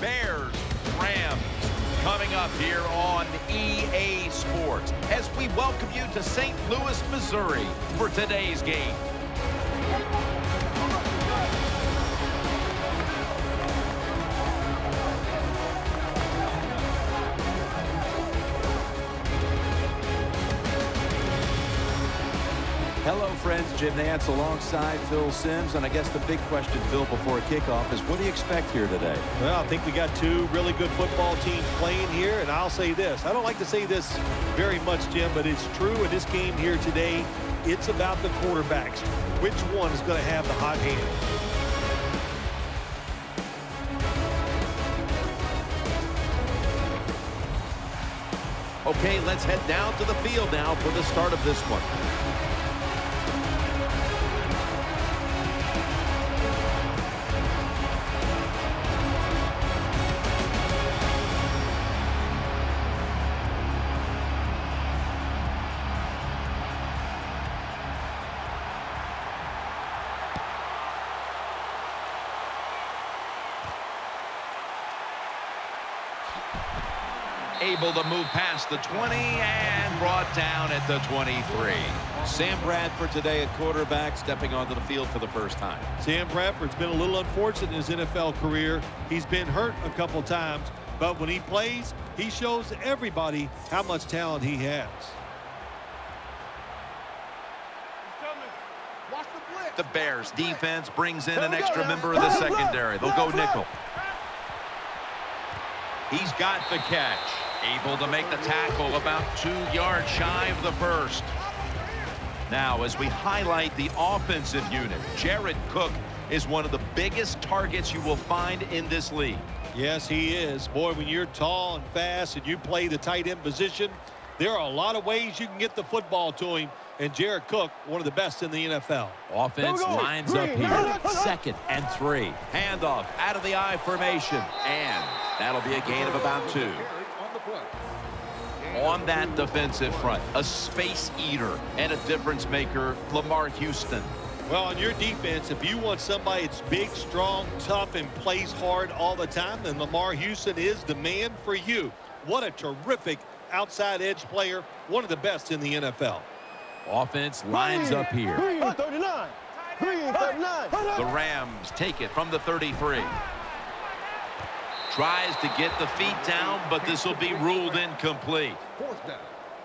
Bears, Rams, coming up here on EA Sports as we welcome you to St. Louis, Missouri for today's game. Hello, friends. Jim Nantz alongside Phil Simms. And I guess the big question, Phil, before kickoff is what do you expect here today? Well, I think we got two really good football teams playing here. And I'll say this. I don't like to say this very much, Jim, but it's true in this game here today. It's about the quarterbacks. Which one is going to have the hot hand? Okay, let's head down to the field now for the start of this one. Able to move past the 20 and brought down at the 23. Sam Bradford today at quarterback, stepping onto the field for the first time. Sam Bradford's been a little unfortunate in his NFL career. He's been hurt a couple times, but when he plays, he shows everybody how much talent he has. The Bears defense brings in an extra member of the secondary. They'll go nickel. He's got the catch. Able to make the tackle about 2 yards shy of the first. Now, as we highlight the offensive unit, Jared Cook is one of the biggest targets you will find in this league. Yes, he is. Boy, when you're tall and fast and you play the tight end position, there are a lot of ways you can get the football to him. And Jared Cook, one of the best in the NFL. Offense lines up here. 2nd and 3. Handoff out of the I formation. And that'll be a gain of about 2. On that defensive front, a space eater and a difference maker, Lamar Houston. Well, on your defense, if you want somebody that's big, strong, tough, and plays hard all the time, then Lamar Houston is the man for you. What a terrific outside edge player, one of the best in the NFL. Offense lines up here. 39. The Rams take it from the 33. Tries to get the feet down, but this will be ruled incomplete. 4th down.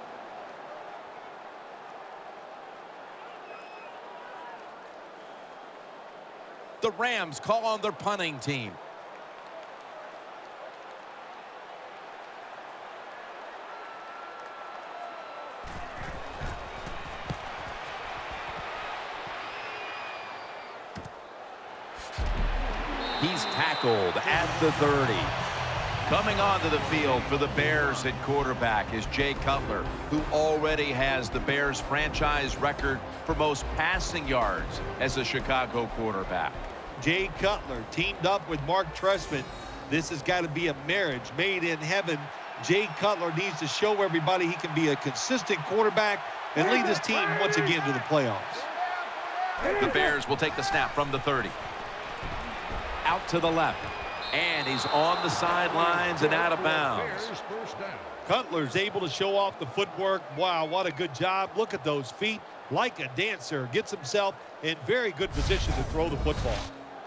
The Rams call on their punting team. He's tackled at the 30. Coming onto the field for the Bears at quarterback is Jay Cutler, who already has the Bears franchise record for most passing yards as a Chicago quarterback. Jay Cutler teamed up with Mark Trestman. This has got to be a marriage made in heaven. Jay Cutler needs to show everybody he can be a consistent quarterback and lead his team once again to the playoffs. The Bears will take the snap from the 30. Out to the left. And he's on the sidelines and out of bounds. Cutler's able to show off the footwork. Wow, what a good job. Look at those feet. Like a dancer. Gets himself in very good position to throw the football.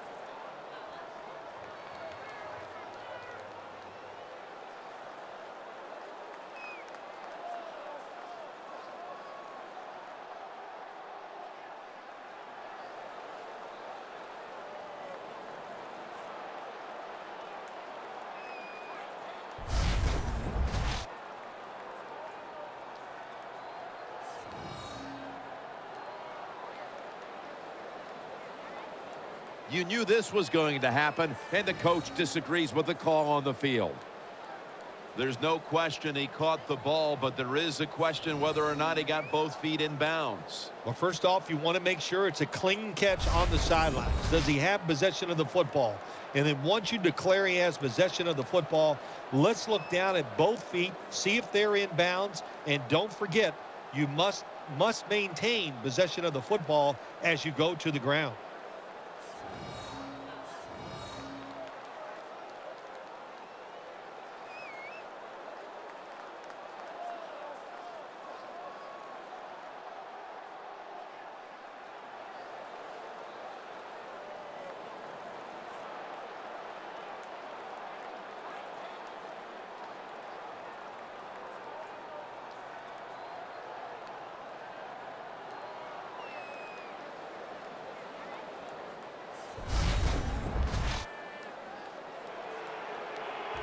You knew this was going to happen, and the coach disagrees with the call on the field. There's no question he caught the ball, but there is a question whether or not he got both feet in bounds. Well, first off, you want to make sure it's a clean catch on the sidelines. Does he have possession of the football? And then once you declare he has possession of the football, let's look down at both feet, see if they're in bounds, and don't forget, you must maintain possession of the football as you go to the ground.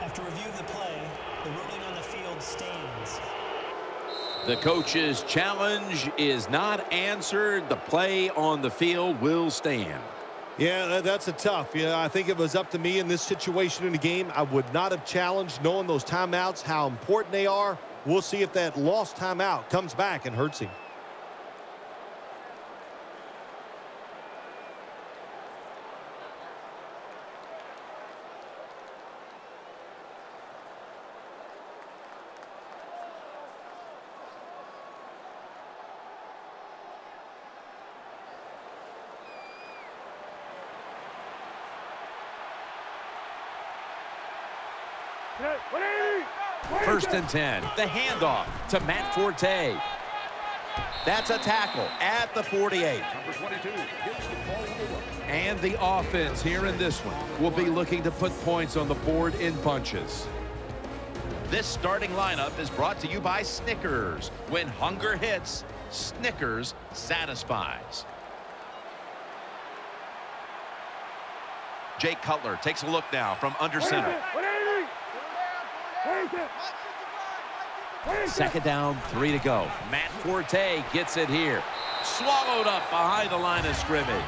After review of the play, the ruling on the field stands. The coach's challenge is not answered. The play on the field will stand. Yeah, that's a tough. Yeah, I think if it was up to me in this situation in the game, I would not have challenged, knowing those timeouts, how important they are. We'll see if that lost timeout comes back and hurts him. First and 10. The handoff to Matt Forte. That's a tackle at the 48. And the offense here in this one will be looking to put points on the board in bunches. This starting lineup is brought to you by Snickers. When hunger hits, Snickers satisfies. Jake Cutler takes a look now from under center. Second down, 3 to go. Matt Forte gets it here. Swallowed up behind the line of scrimmage.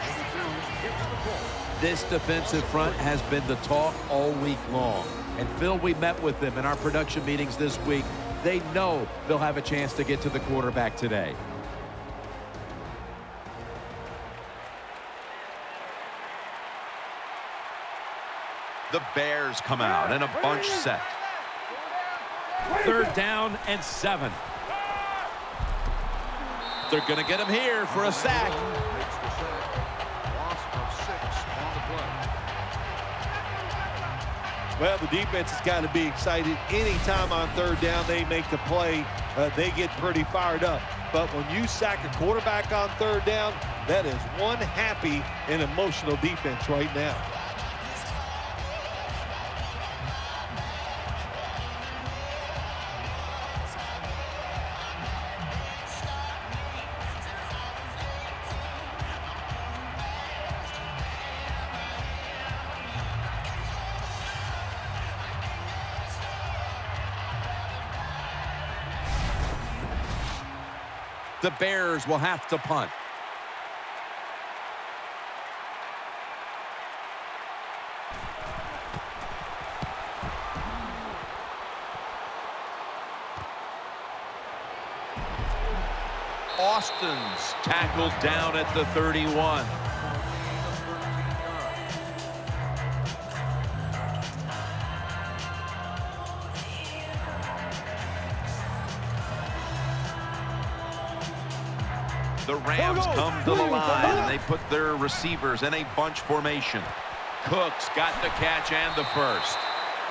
This defensive front has been the talk all week long. And Phil, we met with them in our production meetings this week. They know they'll have a chance to get to the quarterback today. The Bears come out in a bunch set. Third down and 7. They're going to get him here for a sack. Well, the defense has got to be excited. Anytime on third down they make the play, they get pretty fired up. But when you sack a quarterback on third down, that is one happy and emotional defense right now. The Bears will have to punt. Austin's tackled down at the 31. The Rams come to the line, and they put their receivers in a bunch formation. Cooks got the catch and the first.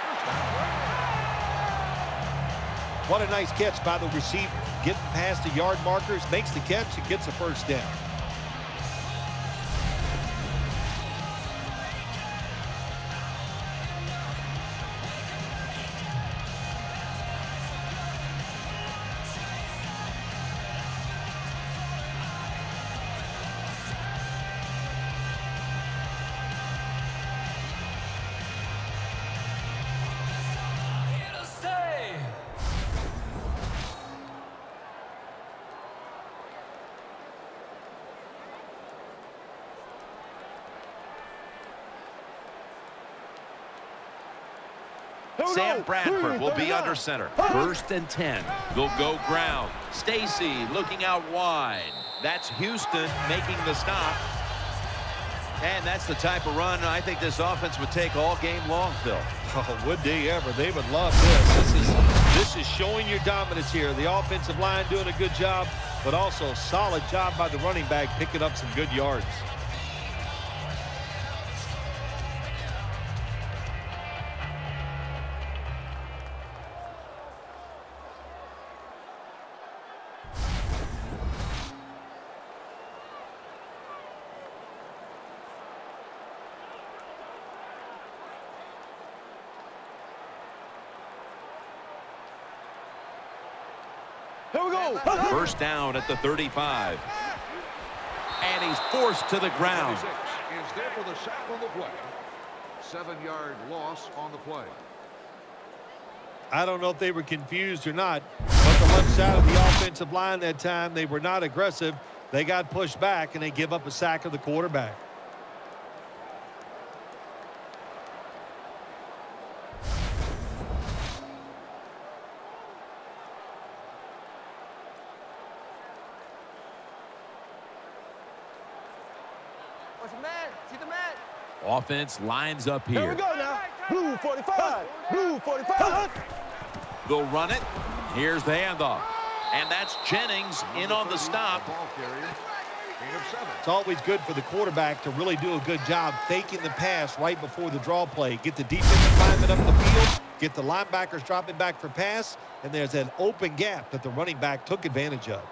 What a nice catch by the receiver. Getting past the yard markers, makes the catch, and gets a first down. Sam Bradford will be under center. First and 10. They'll go ground. Stacy looking out wide. That's Houston making the stop. And that's the type of run I think this offense would take all game long, Phil. Oh, would they ever? They would love this. This is showing your dominance here. The offensive line doing a good job, but also solid job by the running back picking up some good yards. First down at the 35. And he's forced to the ground. Is there for the sack on the play. 7-yard loss on the play. I don't know if they were confused or not, but the left side of the offensive line that time, they were not aggressive. They got pushed back, and they give up a sack of the quarterback. Offense lines up here. Here we go now. Blue 45. Blue 45. They'll run it. Here's the handoff. And that's Jennings in on the stop. It's always good for the quarterback to really do a good job faking the pass right before the draw play. Get the defensive lineman up the field, get the linebackers dropping back for pass, and there's an open gap that the running back took advantage of.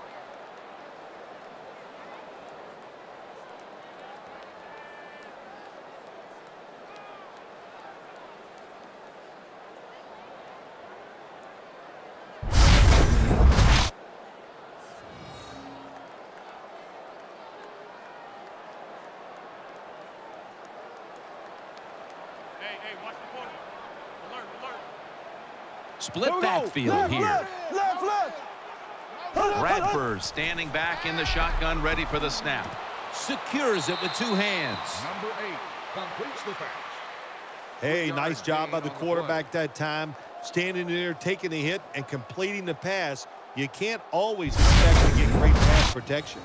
Split backfield here. Left. Bradford standing back in the shotgun, ready for the snap. Secures it with two hands. Number 8 completes the pass. Hey, nice job by the quarterback that time. Standing there, taking a hit, and completing the pass. You can't always expect to get great pass protection.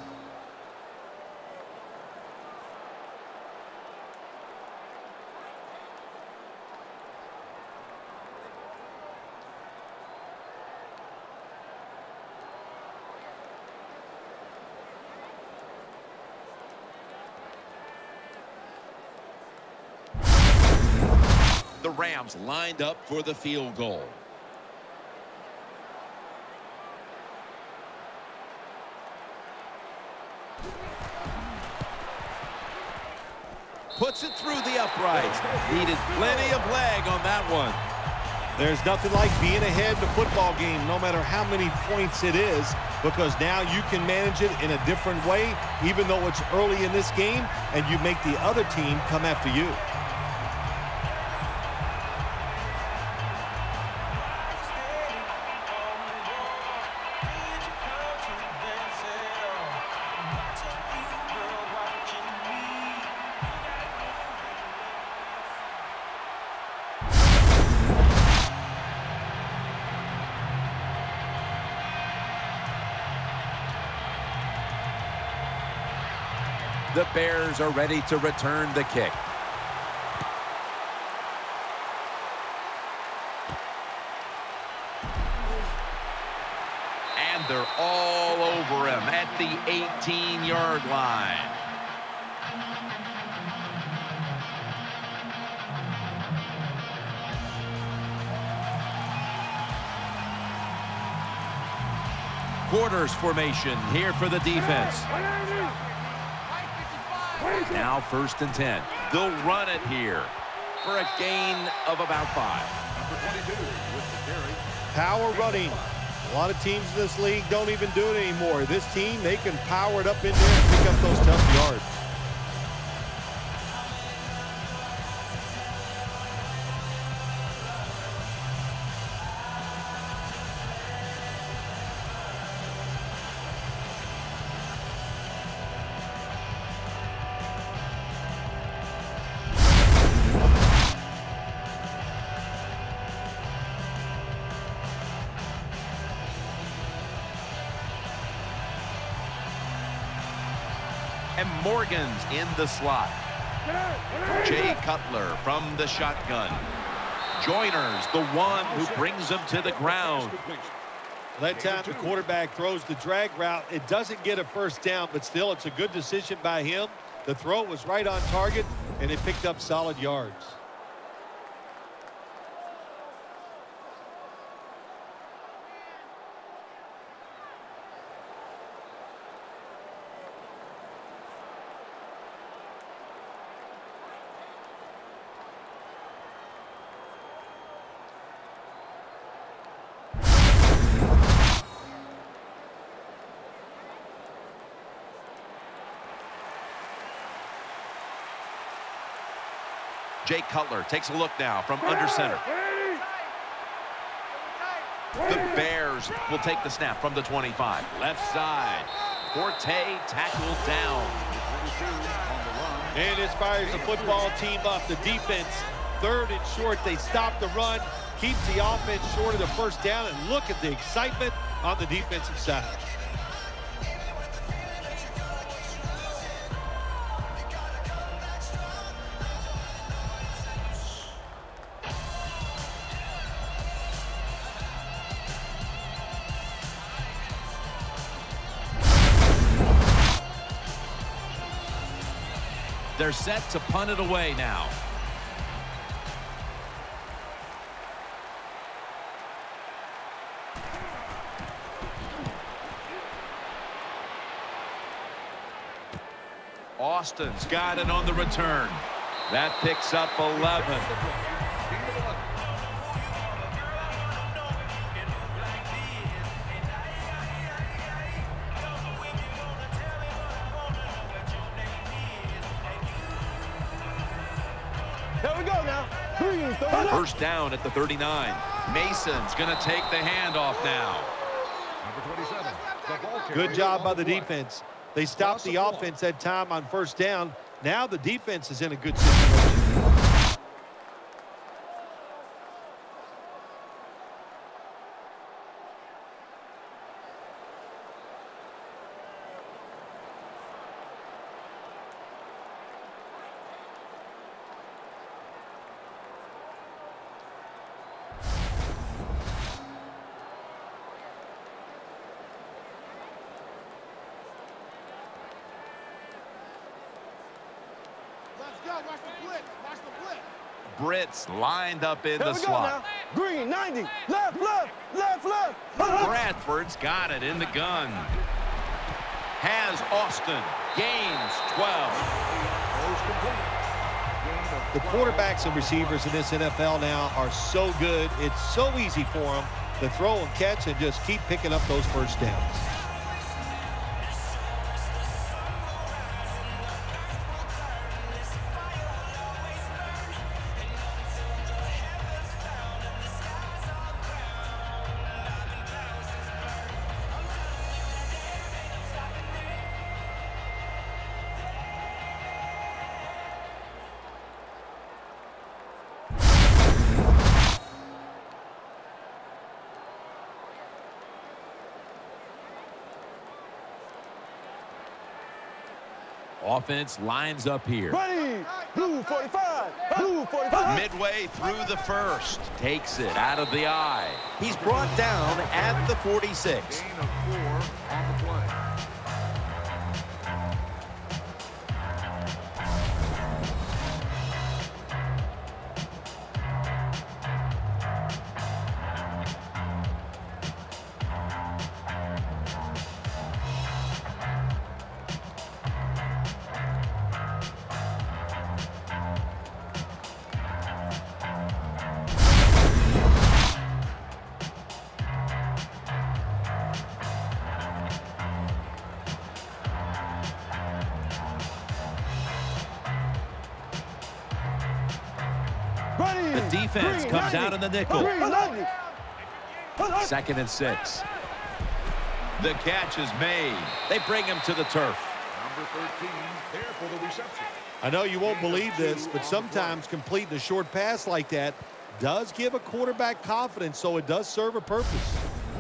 The Rams lined up for the field goal. Puts it through the uprights. Needed plenty of leg on that one. There's nothing like being ahead in a football game, no matter how many points it is, because now you can manage it in a different way, even though it's early in this game, and you make the other team come after you. The Bears are ready to return the kick. And they're all over him at the 18-yard line. Quarters formation here for the defense. Now 1st and 10. They'll run it here for a gain of about 5. Number 22 with the carry. Power running. A lot of teams in this league don't even do it anymore. This team, they can power it up in there and pick up those tough yards. And Morgan's in the slot. Jay Cutler from the shotgun. Joyner's the one who brings him to the ground. That time the quarterback throws the drag route. It doesn't get a first down, but still it's a good decision by him. The throw was right on target, and it picked up solid yards. Jay Cutler takes a look now from under center. The Bears will take the snap from the 25. Left side. Forte tackled down. And this fires the football team up. The defense, 3rd and short. They stop the run, keeps the offense short of the first down, and look at the excitement on the defensive side. They're set to punt it away now. Austin's got it on the return. That picks up 11. Here we go now. Green, First down at the 39. Mason's going to take the handoff now. Number 27, the ball carrier. Good job by the defense. They stopped the offense that time on first down. Now the defense is in a good situation. Watch the blitz. Watch the blitz. Brits lined up in the Here we go slot. now. Green, 90. Left, left, left, left. Bradford's got it in the gun. Has Austin. Gains 12. The quarterbacks and receivers in this NFL now are so good. It's so easy for them to throw and catch and just keep picking up those first downs. Offense lines up here. Ready. Blue 45. Blue 45. Midway through the first. Takes it out of the eye. He's brought down at the 46. Gain of 4 on the play. The defense comes out in the nickel. 90. 2nd and 6. The catch is made. They bring him to the turf. Number 13, there for the reception. I know you won't believe this, but sometimes completing a short pass like that does give a quarterback confidence, so it does serve a purpose.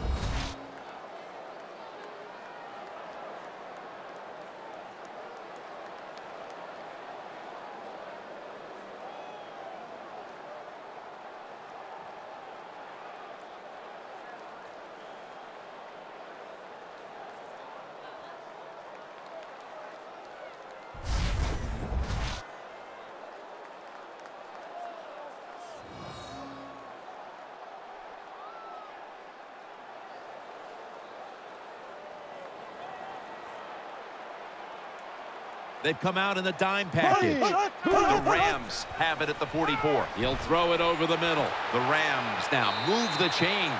They've come out in the dime package. The Rams have it at the 44. He'll throw it over the middle. The Rams now move the chains.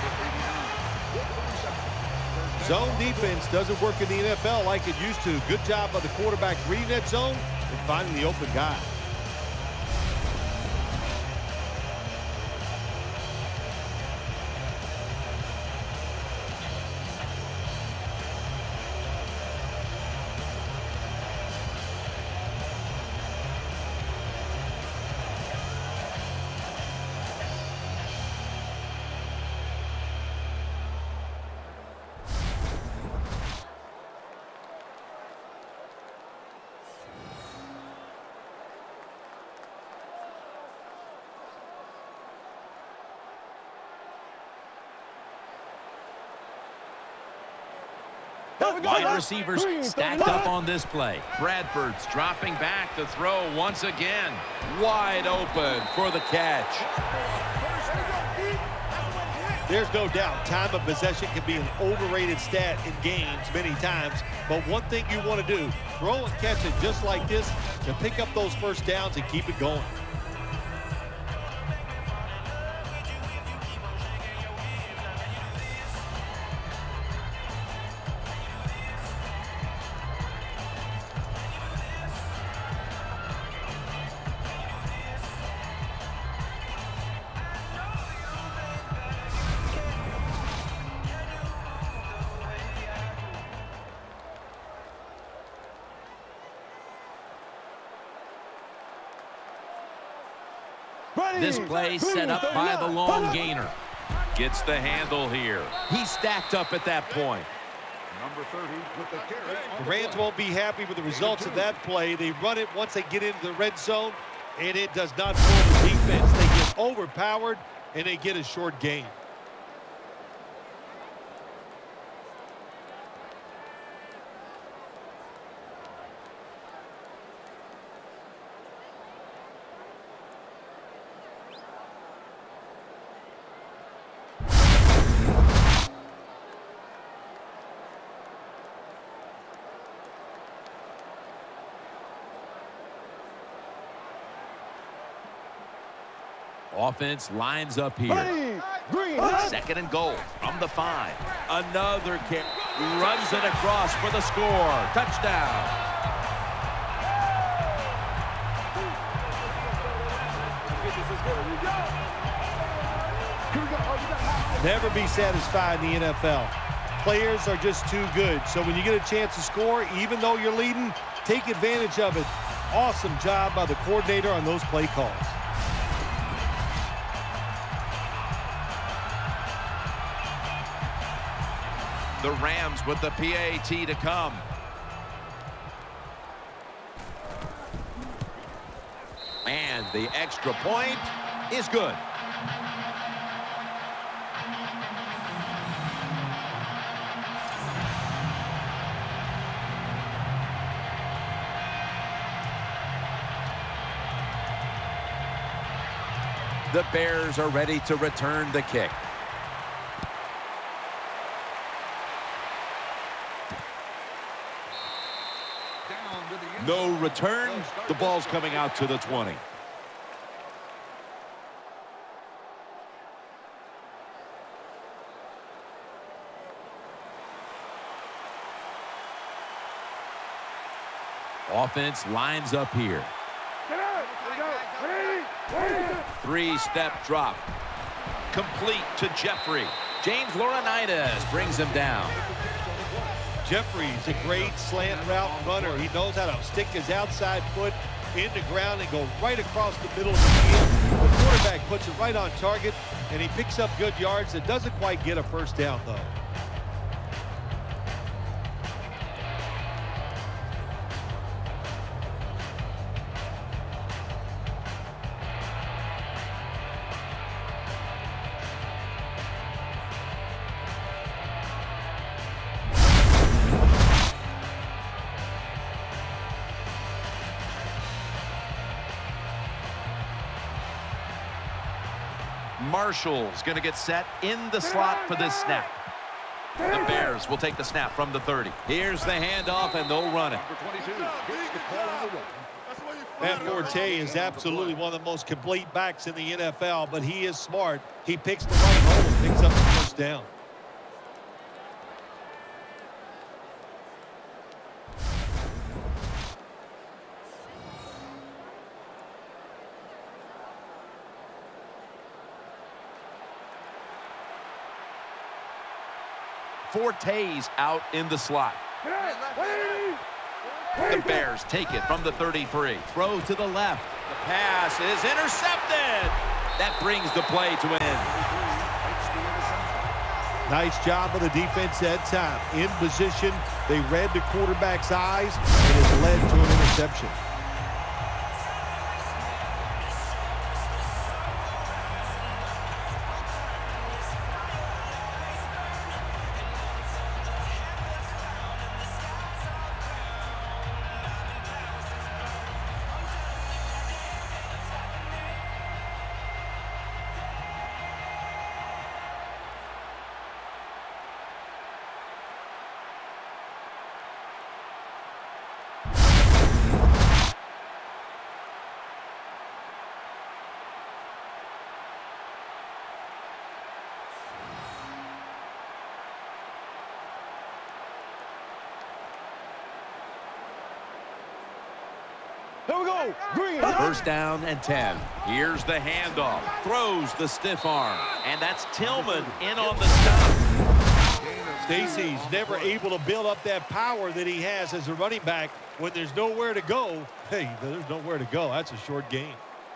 Zone defense doesn't work in the NFL like it used to. Good job by the quarterback reading that zone and finding the open guy. Wide receivers stacked up on this play. Bradford's dropping back to throw once again. Wide open for the catch. There's no doubt time of possession can be an overrated stat in games many times, but one thing you want to do, throw and catch it just like this to pick up those first downs and keep it going. This play set up by the long gainer. Gets the handle here. He stacked up at that point. Number 30 with the carry. The Rams won't be happy with the results of that play. They run it once they get into the red zone, and it does not fool the defense. They get overpowered, and they get a short gain. Offense lines up here. Second and goal from the 5. Another kick. Runs it across for the score. Touchdown. Never be satisfied in the NFL. Players are just too good. So when you get a chance to score, even though you're leading, take advantage of it. Awesome job by the coordinator on those play calls. The Rams with the PAT to come. And the extra point is good. The Bears are ready to return the kick. No return. The ball's coming out to the 20. Offense lines up here. Three-step drop. Complete to Jeffrey. James Laurinaitis brings him down. Jeffrey's a great slant route runner. He knows how to stick his outside foot in the ground and go right across the middle of the field. The quarterback puts it right on target, and he picks up good yards. It doesn't quite get a first down, though. Marshall's going to get set in the slot for this snap. The Bears will take the snap from the 30. Here's the handoff, and they'll run it. Matt Forte is absolutely one of the most complete backs in the NFL, but he is smart. He picks the right hole and picks up the first down. Forte's out in the slot. The Bears take it from the 33. Throw to the left. The pass is intercepted. That brings the play to an end. Nice job of the defense that time. In position, they read the quarterback's eyes, and it led to an interception. we go. Green. First down and 10. Here's the handoff. Throws the stiff arm. And that's Tillman in on the stop. Stacy's never able to build up that power that he has as a running back when there's nowhere to go. Hey, there's nowhere to go. That's a short gain.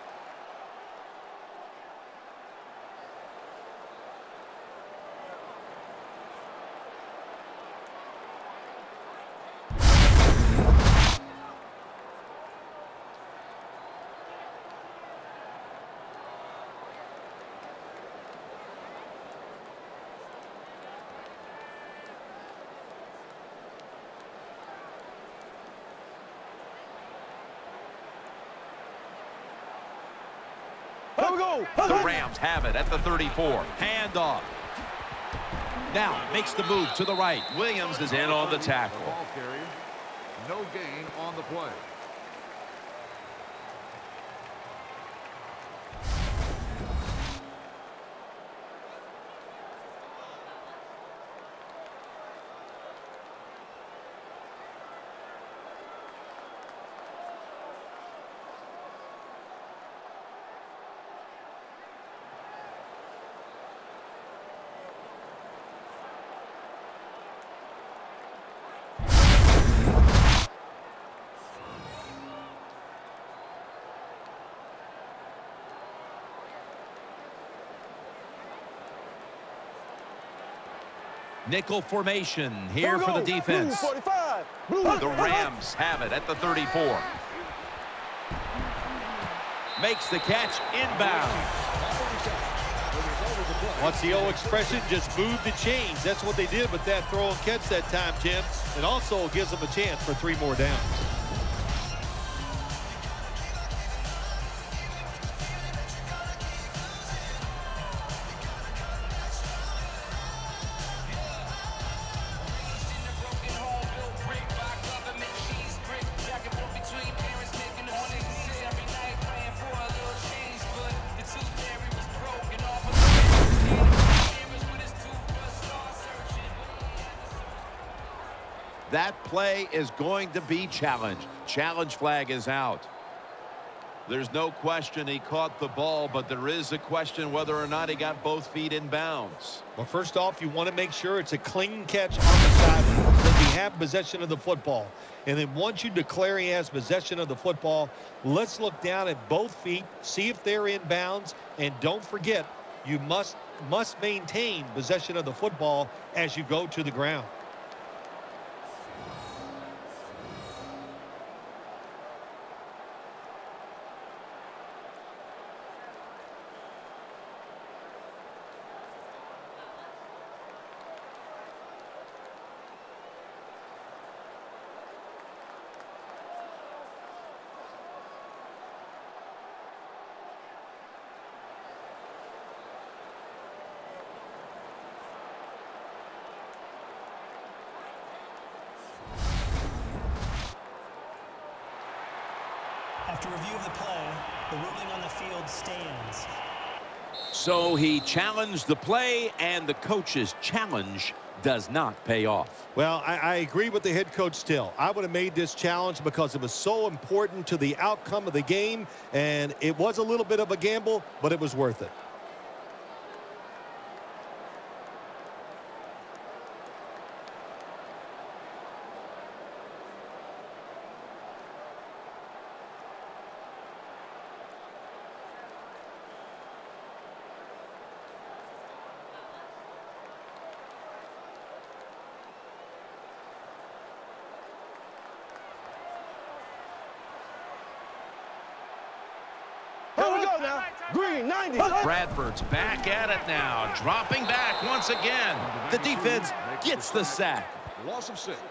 Here we go. The Rams have it at the 34. Handoff. Now makes the move to the right. Williams is in on the tackle. Ball carrier. No gain on the play. Nickel formation here for the defense. Blue 45. Blue. The Rams have it at the 34. Makes the catch inbound. What's the old expression? Just move the chains. That's what they did with that throw and catch that time, Tim. It also gives them a chance for 3 more downs. That play is going to be challenged. Challenge flag is out. There's no question he caught the ball, but there is a question whether or not he got both feet in bounds. Well, first off, you want to make sure it's a clean catch on the sideline. Does he have possession of the football? And then once you declare he has possession of the football, let's look down at both feet, see if they're in bounds, and don't forget, you must maintain possession of the football as you go to the ground. After review of the play, the ruling on the field stands. So he challenged the play, and the coach's challenge does not pay off. Well, I agree with the head coach still. I would have made this challenge because it was so important to the outcome of the game, and it was a little bit of a gamble, but it was worth it. Here we go now. Green 90. Bradford's back at it now, dropping back once again. The defense gets the sack. Loss of 6.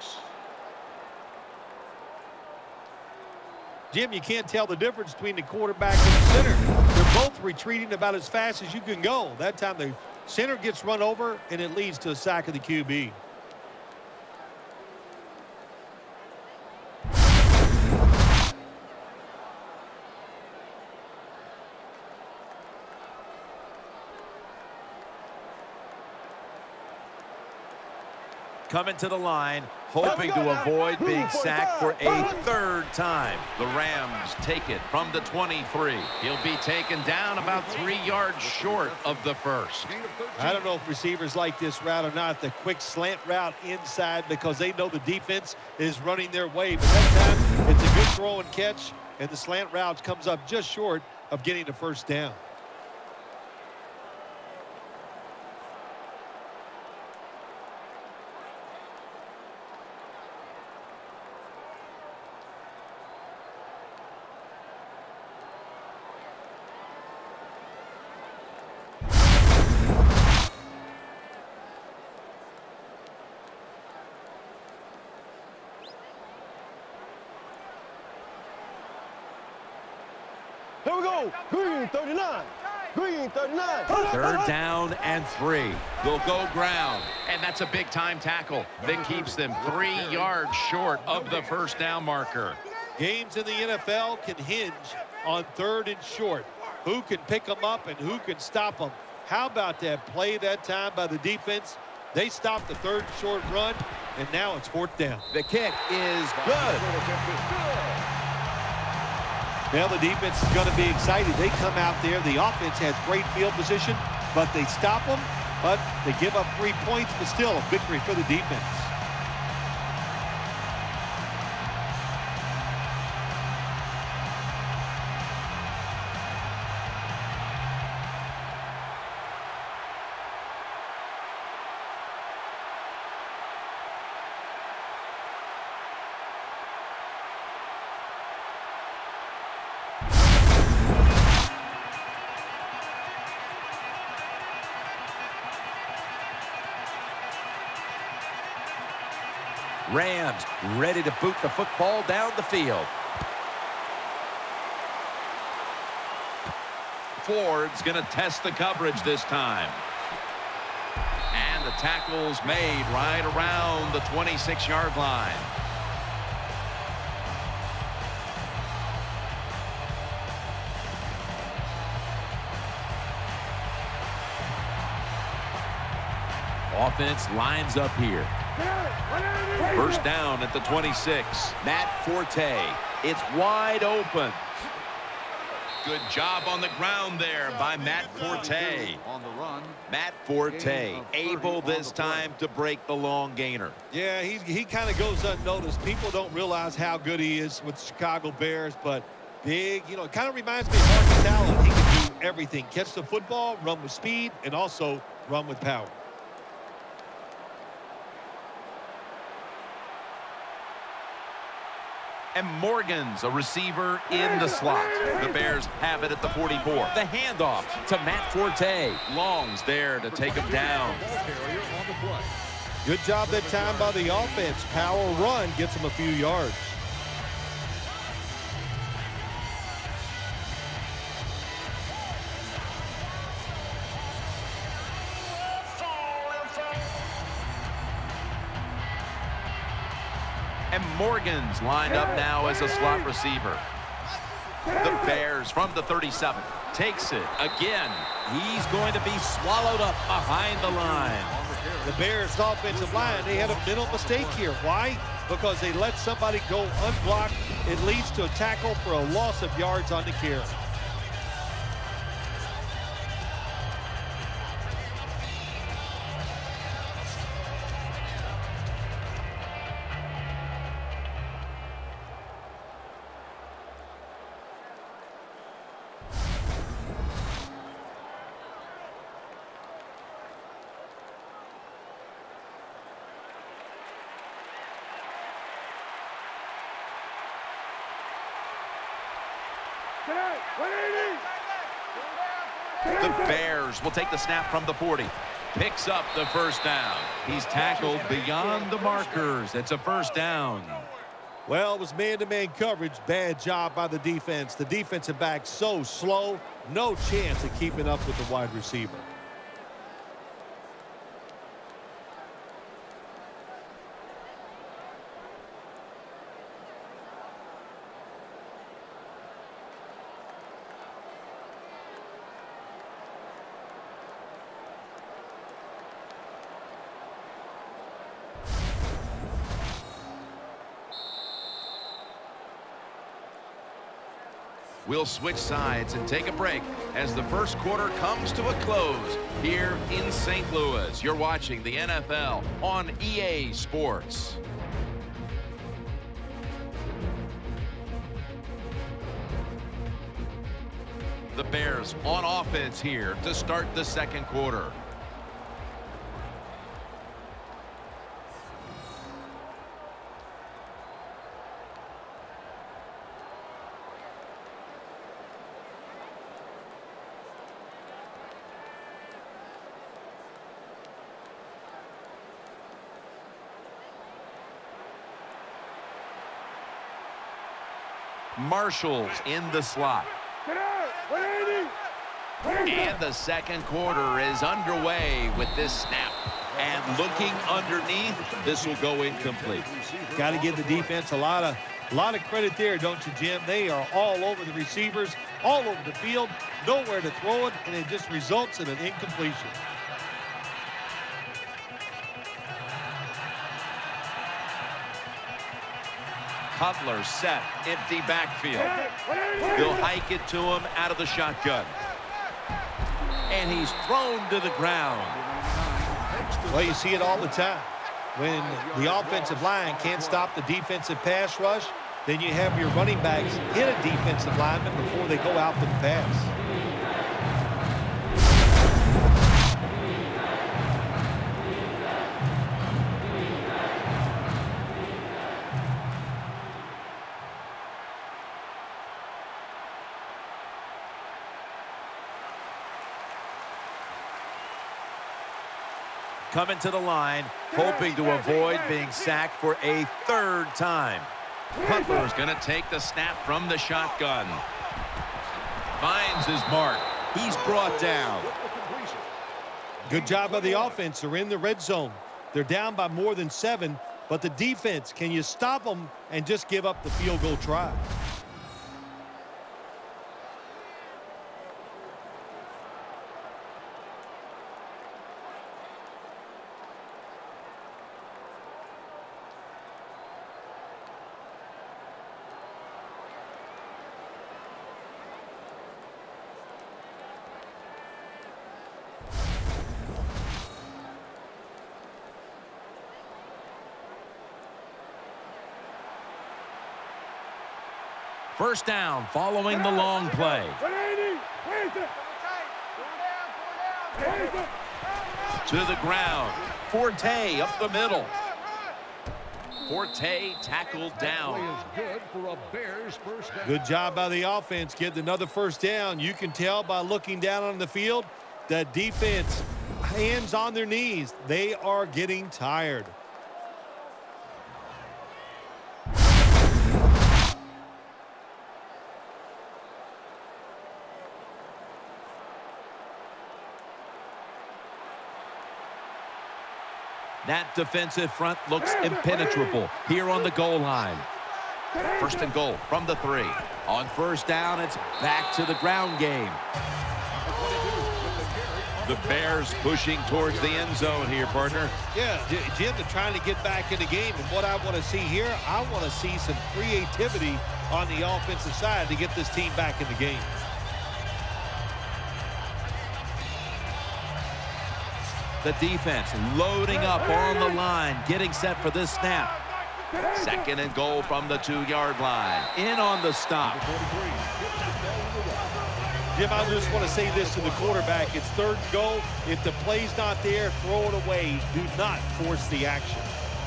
Jim, you can't tell the difference between the quarterback and the center. They're both retreating about as fast as you can go. That time the center gets run over, and it leads to a sack of the QB. coming to the line, hoping to avoid being sacked for a third time. The Rams take it from the 23. He'll be taken down about 3 yards short of the first. I don't know if receivers like this route or not, the quick slant route inside, because they know the defense is running their way. But that time, it's a good throw and catch, and the slant route comes up just short of getting the first down. Here we go. Green 39. Green 39. Third down and 3. They'll go ground, and that's a big-time tackle that keeps them 3 yards short of the first down marker. Games in the NFL can hinge on third and short. Who can pick them up and who can stop them? How about that play that time by the defense? They stopped the third short run, and now it's fourth down. The kick is good. Now the defense is going to be excited. They come out there. The offense has great field position, but they stop them. But they give up 3 points, but still a victory for the defense. Rams ready to boot the football down the field. Ford's going to test the coverage this time. And the tackle's made right around the 26-yard line. Offense lines up here. First down at the 26. Matt Forte. It's wide open. Good job on the ground there by Matt Forte. On the run. Matt Forte able this time to break the long gainer. Yeah, he kind of goes unnoticed. People don't realize how good he is with the Chicago Bears, but big, you know, it kind of reminds me of Marcus Allen. He can do everything. Catch the football, run with speed, and also run with power. And Morgan's a receiver in the slot. The Bears have it at the 44. The handoff to Matt Forte. Long's there to take him down. Good job that time by the offense. Power run gets him a few yards. And Morgan's lined up now as a slot receiver. The Bears from the 37 takes it again. He's going to be swallowed up behind the line. The Bears offensive line, they had a mental mistake here. Why? Because they let somebody go unblocked. It leads to a tackle for a loss of yards on the carry. The Bears will take the snap from the 40. Picks up the first down. He's tackled beyond the markers. It's a first down. Well, it was man-to-man coverage. Bad job by the defense. The defensive back so slow, no chance of keeping up with the wide receiver. We'll switch sides and take a break as the first quarter comes to a close here in St. Louis. You're watching the NFL on EA Sports. The Bears on offense here to start the second quarter. Marshall's in the slot. And the second quarter is underway with this snap. And looking underneath, this will go incomplete. Got to give the defense a lot of credit there, don't you, Jim? They are all over the receivers, all over the field, nowhere to throw it, and it just results in an incompletion. Cutler set, empty backfield. They'll hike it to him out of the shotgun. And he's thrown to the ground. Well, you see it all the time. When the offensive line can't stop the defensive pass rush, then you have your running backs hit a defensive lineman before they go out for the pass. Coming to the line, hoping to avoid being sacked for a third time. Cutler's going to take the snap from the shotgun. Finds his mark. He's brought down. Good job by the offense. They're in the red zone. They're down by more than 7, but the defense, can you stop them and just give up the field goal try? First down following the long play. To the ground. Forte up the middle. Forte tackled down. Good for a Bears first down. Good job by the offense getting another first down. You can tell by looking down on the field that defense, hands on their knees. They are getting tired. That defensive front looks impenetrable here on the goal line. First and goal from the 3. On first down, it's back to the ground game. The Bears pushing towards the end zone here, partner. Yeah, Jim, they're trying to get back in the game. And what I want to see here, I want to see some creativity on the offensive side to get this team back in the game. The defense loading up on the line, getting set for this snap. Second and goal from the 2-yard line. In on the stop. Jim, I just want to say this to the quarterback. It's third and goal. If the play's not there, throw it away. Do not force the action.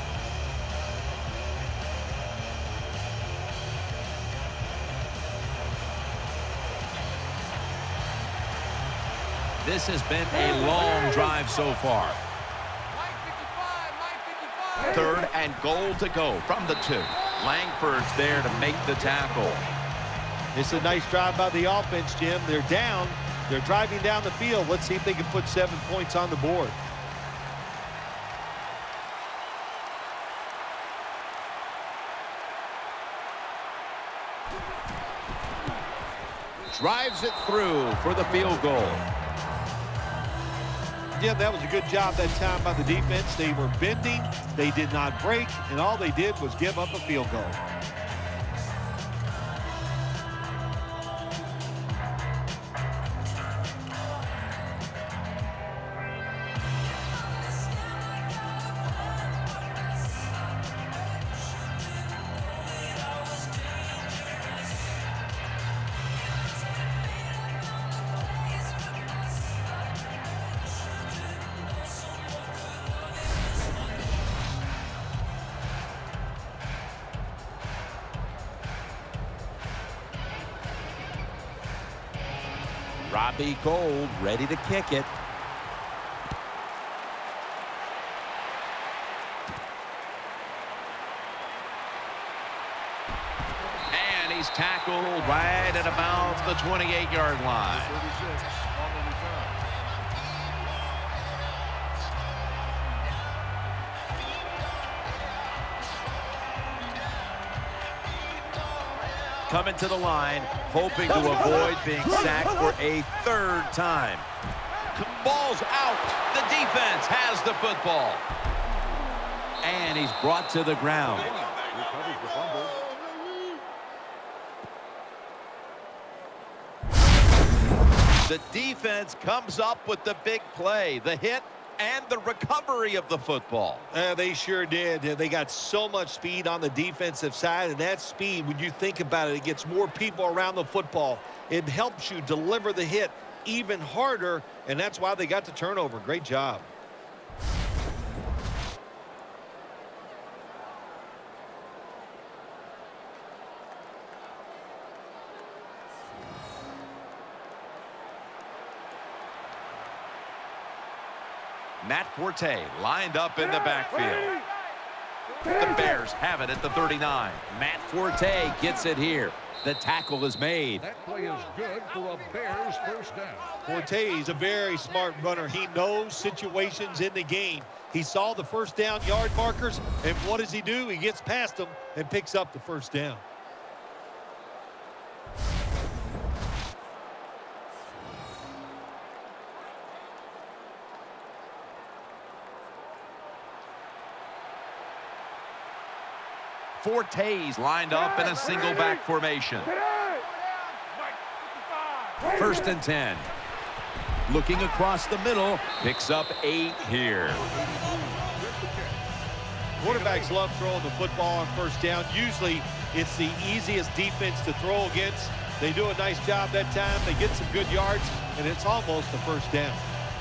This has been a long drive so far. Third and goal to go from the 2. Langford's there to make the tackle. It's a nice drive by the offense, Jim. They're down. They're driving down the field. Let's see if they can put 7 points on the board. Drives it through for the field goal. Yeah, that was a good job that time by the defense. They were bending, they did not break, and all they did was give up a field goal. Robbie Gould ready to kick it. And he's tackled right at about the 28-yard line. 36 on the return. Coming to the line, hoping to avoid being sacked for a third time. Ball's out. The defense has the football. And he's brought to the ground. Recovers the fumble. The defense comes up with the big play, the hit, and the recovery of the football. They sure did. They got so much speed on the defensive side, and that speed, when you think about it, it gets more people around the football. It helps you deliver the hit even harder, and that's why they got the turnover. Great job. Matt Forte lined up in the backfield. The Bears have it at the 39. Matt Forte gets it here. The tackle is made. That play is good for a Bears first down. Forte is a very smart runner. He knows situations in the game. He saw the first down yard markers, and what does he do? He gets past them and picks up the first down. Forte's lined up in a single back formation. First and 10. Looking across the middle, picks up 8 here. Quarterbacks love throwing the football on first down. Usually it's the easiest defense to throw against. They do a nice job that time. They get some good yards, and it's almost a first down.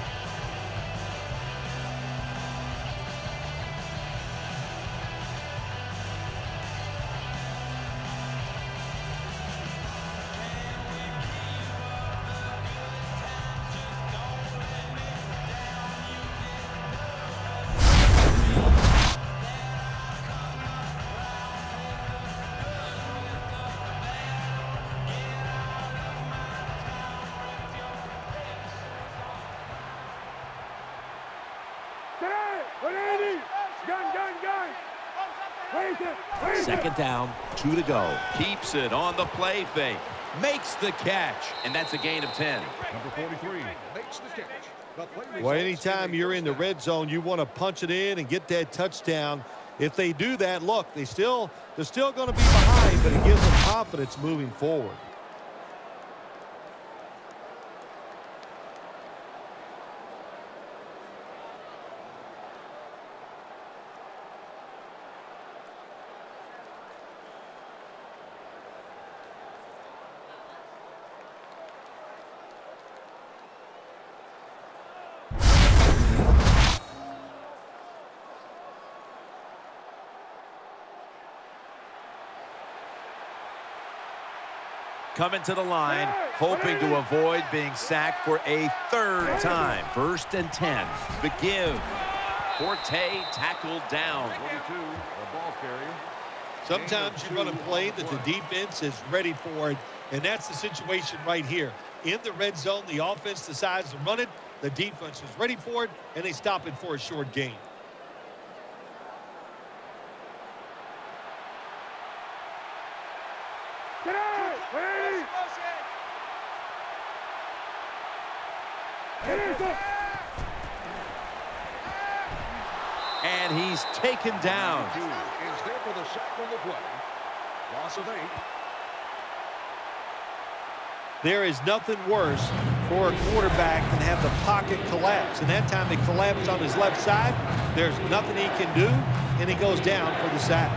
Second down, 2 to go. Keeps it on the play fake. Makes the catch. And that's a gain of 10. Number 43 makes the catch. The play Well, results anytime you're in the red zone, you want to punch it in and get that touchdown. If they do that, look, they're still going to be behind, but it gives them confidence moving forward. Coming to the line, hoping to avoid being sacked for a third time. First and 10. The give. Forte tackled down. 42, the ball carrier. Sometimes you run a play that the defense is ready for it, and that's the situation right here. In the red zone, the offense decides to run it, the defense is ready for it, and they stop it for a short gain. And he's taken down. Is there for the sack on the play. Loss of 8. There is nothing worse for a quarterback than have the pocket collapse. And that time it collapsed on his left side. There's nothing he can do, and he goes down for the sack.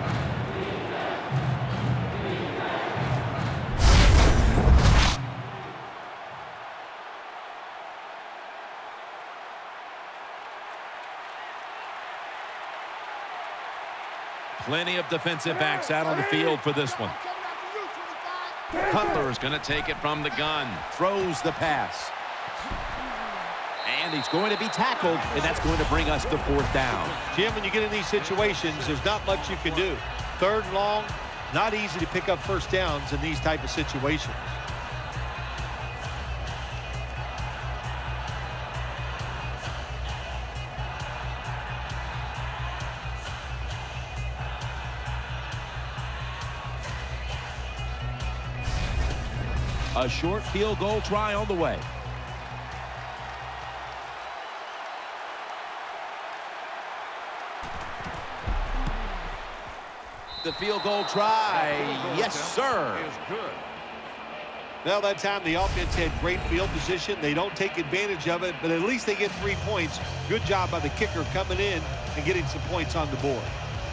Plenty of defensive backs out on the field for this one. Cutler is going to take it from the gun. Throws the pass. And he's going to be tackled, and that's going to bring us to 4th down. Jim, when you get in these situations, there's not much you can do. 3rd and long, not easy to pick up first downs in these type of situations. A short field goal try on the way. The field goal try. Yes, sir. Is good. Well, that time the offense had great field position. They don't take advantage of it, but at least they get 3 points. Good job by the kicker coming in and getting some points on the board.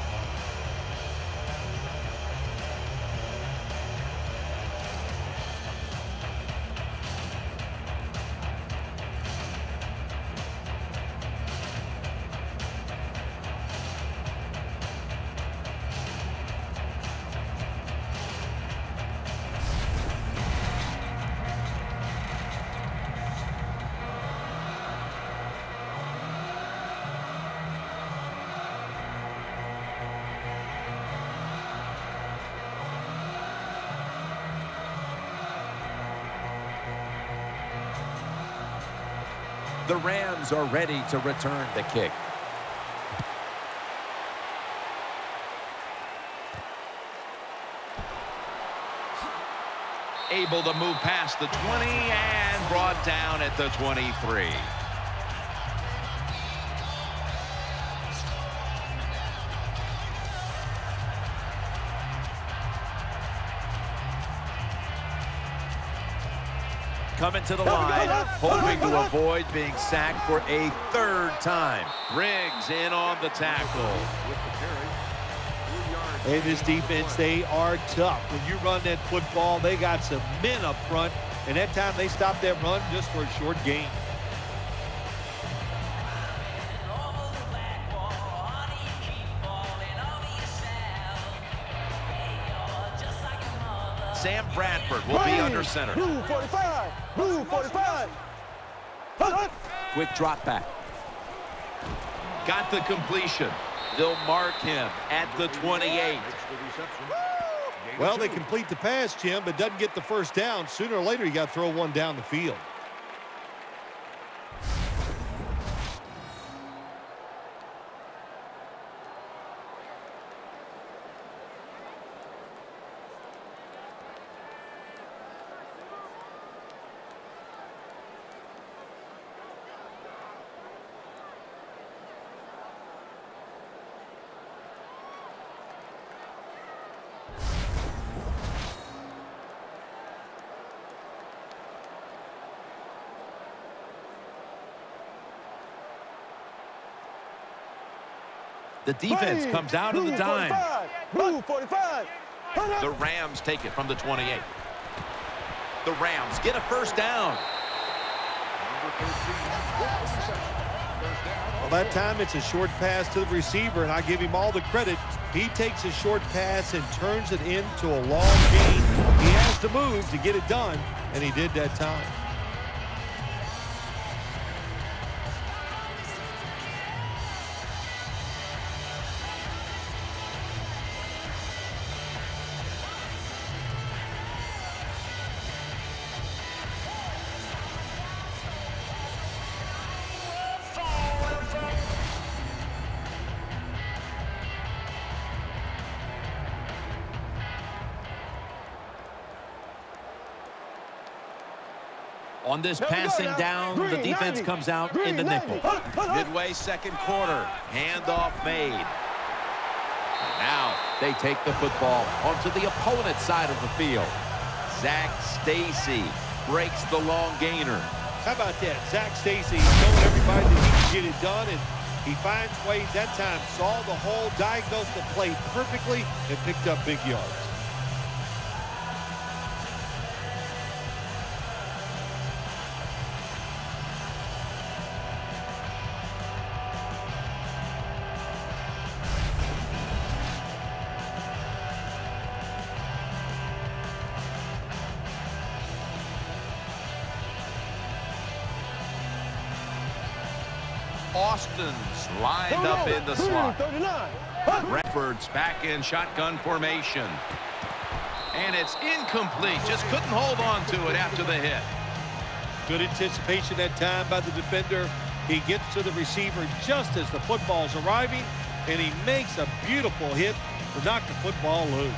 The Rams are ready to return the kick. Able to move past the 20 and brought down at the 23. Coming to the line, hoping to avoid being sacked for a 3rd time. Briggs in on the tackle. With the carry. 3 yards. Hey, this defense, they are tough. When you run that football, they got some men up front, and that time they stopped that run just for a short gain. Sam Bradford will be under center. Blue 45. Blue 45. Quick drop back. Got the completion. They'll mark him at the 28. Makes the reception. Gain Well, of they 2. complete the pass, Jim, but doesn't get the first down. Sooner or later, you got to throw one down the field. The defense comes out on the dime. Blue 45. The Rams take it from the 28. The Rams get a first down. Number 13 with the reception. First down. Well, that time it's a short pass to the receiver, and I give him all the credit. He takes a short pass and turns it into a long gain. He has to move to get it done, and he did that time. On this passing down, the defense comes out in the nickel. Midway 2nd quarter. Handoff made. Now they take the football onto the opponent's side of the field. Zach Stacy breaks the long gainer. How about that? Zach Stacy showing everybody that he can get it done, and he finds ways that time, saw the hole, diagnosed the play perfectly, and picked up big yards. Austin's lined up in the slot. 39. Redford's back in shotgun formation. And it's incomplete. Just couldn't hold on to it after the hit. Good anticipation that time by the defender. He gets to the receiver just as the football's arriving, and he makes a beautiful hit to knock the football loose.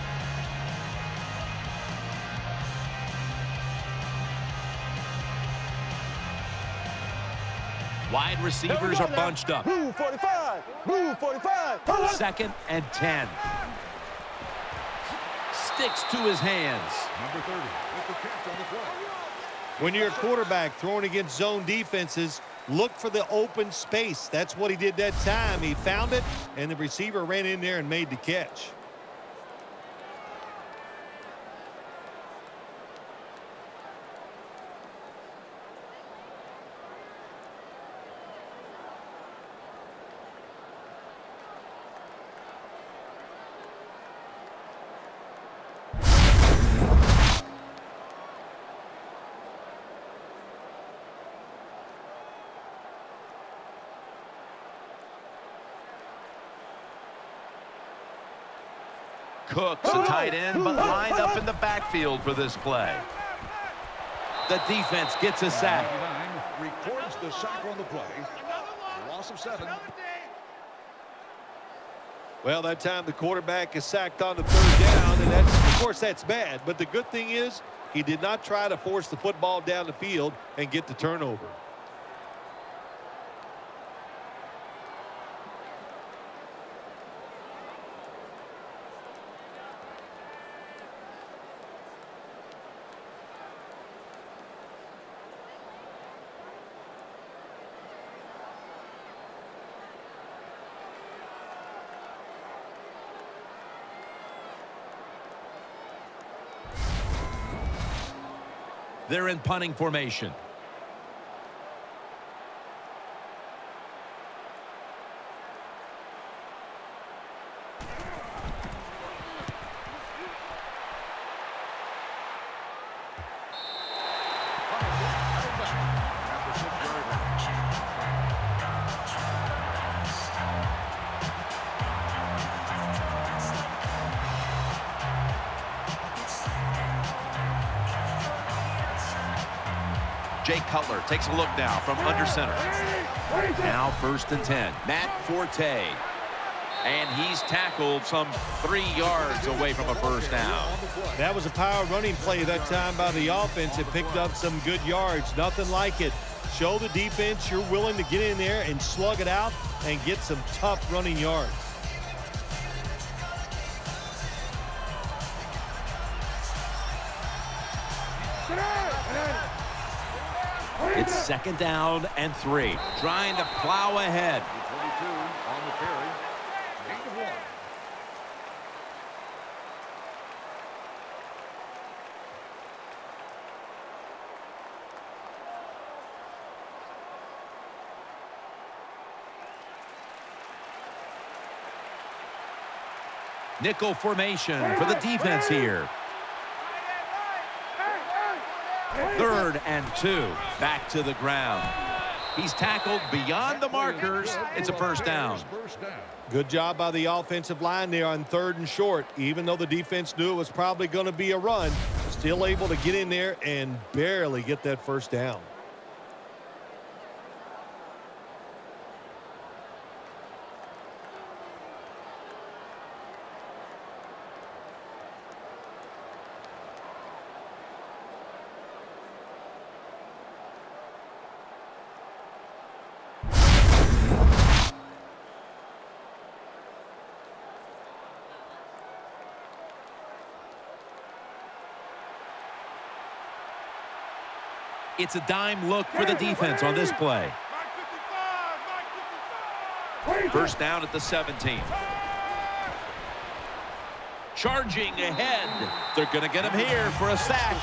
Wide receivers are bunched up. Blue 45. Blue 45. 2nd and 10. Sticks to his hands. Number 30 with the catch on the play. When you're a quarterback throwing against zone defenses, look for the open space. That's what he did that time. He found it, and the receiver ran in there and made the catch. Cook's a tight end, but lined up in the backfield for this play. The defense gets a sack. 99 records the sack on the play. Loss of 7. Well, that time the quarterback is sacked on the 3rd down, and of course that's bad. But the good thing is he did not try to force the football down the field and get the turnover. They're in punting formation. At the 6-yard line. Jay Cutler takes a look now from under center. Now 1st and 10. Matt Forte. And he's tackled some 3 yards away from a first down. That was a power running play that time by the offense. It picked up some good yards. Nothing like it. Show the defense you're willing to get in there and slug it out and get some tough running yards. It's 2nd down and 3. Trying to plow ahead. 22 on the carry. Gain of 1. Nickel formation for the defense here. 3rd and 2. Back to the ground. He's tackled beyond the markers. It's a first down. Good job by the offensive line there on 3rd and short. Even though the defense knew it was probably going to be a run, still able to get in there and barely get that first down. It's a dime look for the defense on this play. First down at the 17. Charging ahead. They're going to get him here for a sack.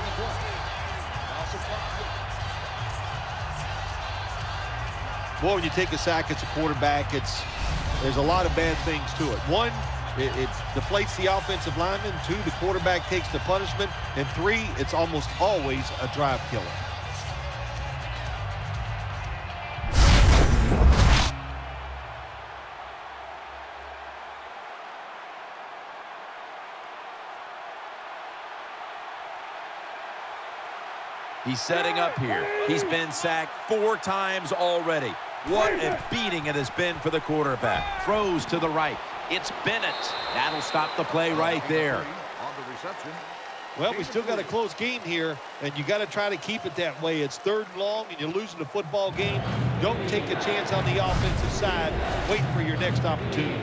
Boy, when you take a sack as a quarterback, there's a lot of bad things to it. One, it deflates the offensive lineman. 2, the quarterback takes the punishment. And 3, it's almost always a drive killer. He's setting up here. He's been sacked 4 times already. What a beating it has been for the quarterback. Throws to the right. It's Bennett. That'll stop the play right there. On the reception. Well, we still got a close game here, and you got to try to keep it that way. It's 3rd and long, and you're losing the football game. Don't take a chance on the offensive side. Wait for your next opportunity.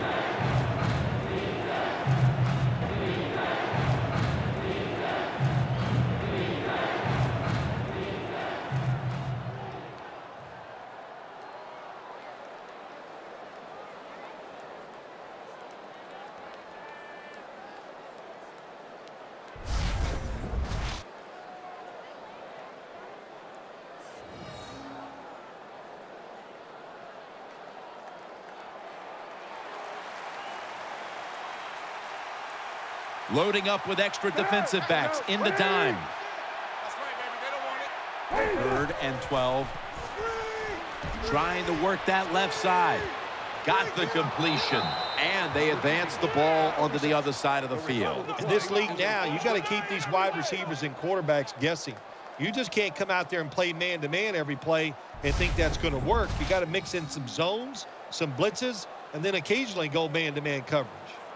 Loading up with extra defensive backs in the dime. That's right, baby. They don't want it. 3rd and 12. Trying to work that left side. Got the completion. And they advance the ball onto the other side of the field. In this league now, you got to keep these wide receivers and quarterbacks guessing. You just can't come out there and play man-to-man every play and think that's going to work. You got to mix in some zones, some blitzes, and then occasionally go man-to-man coverage.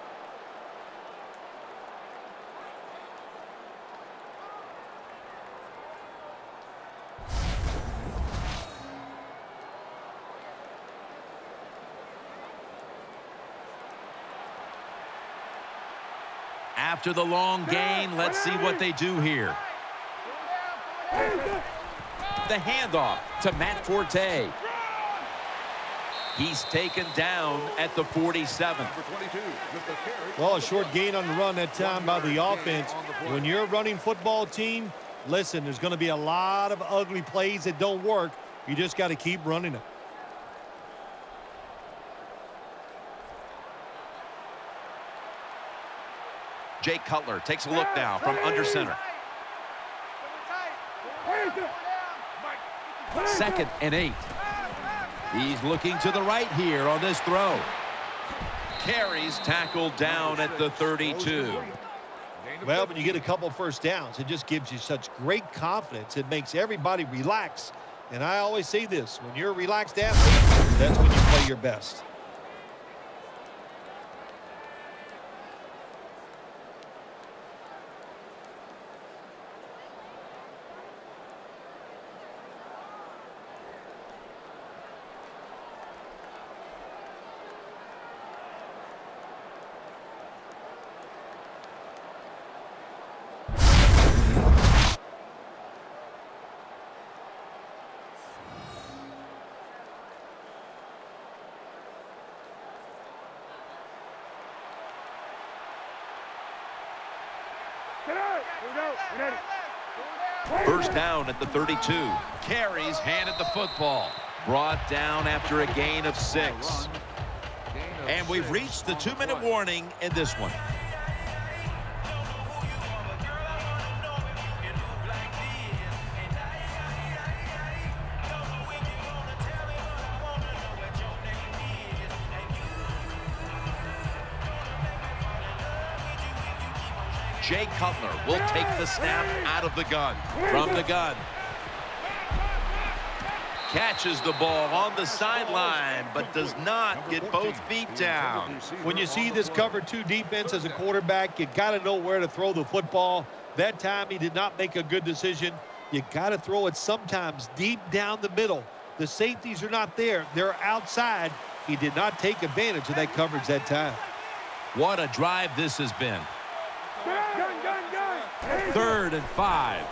After the long gain, let's see what they do here. The handoff to Matt Forte. He's taken down at the 47. Number 22 with the carry. Well, a short gain on the run that time by the offense. When you're a running football team, listen, there's going to be a lot of ugly plays that don't work. You just got to keep running it. Jay Cutler takes a look now from under center. 2nd and 8. He's looking to the right here on this throw. Carries tackled down at the 32. Well, when you get a couple first downs, it just gives you such great confidence. It makes everybody relax. And I always say this, when you're a relaxed athlete, that's when you play your best. First down at the 32. Carries, handed the football. Brought down after a gain of 6. And we've reached the 2-minute warning in this one. Jay Cutler will take the snap out of the gun. From the gun. Catches the ball on the sideline, but does not get both feet down. When you see this cover 2 defense as a quarterback, you got to know where to throw the football. That time he did not make a good decision. You got to throw it sometimes deep down the middle. The safeties are not there. They're outside. He did not take advantage of that coverage that time. What a drive this has been. 3rd and 5.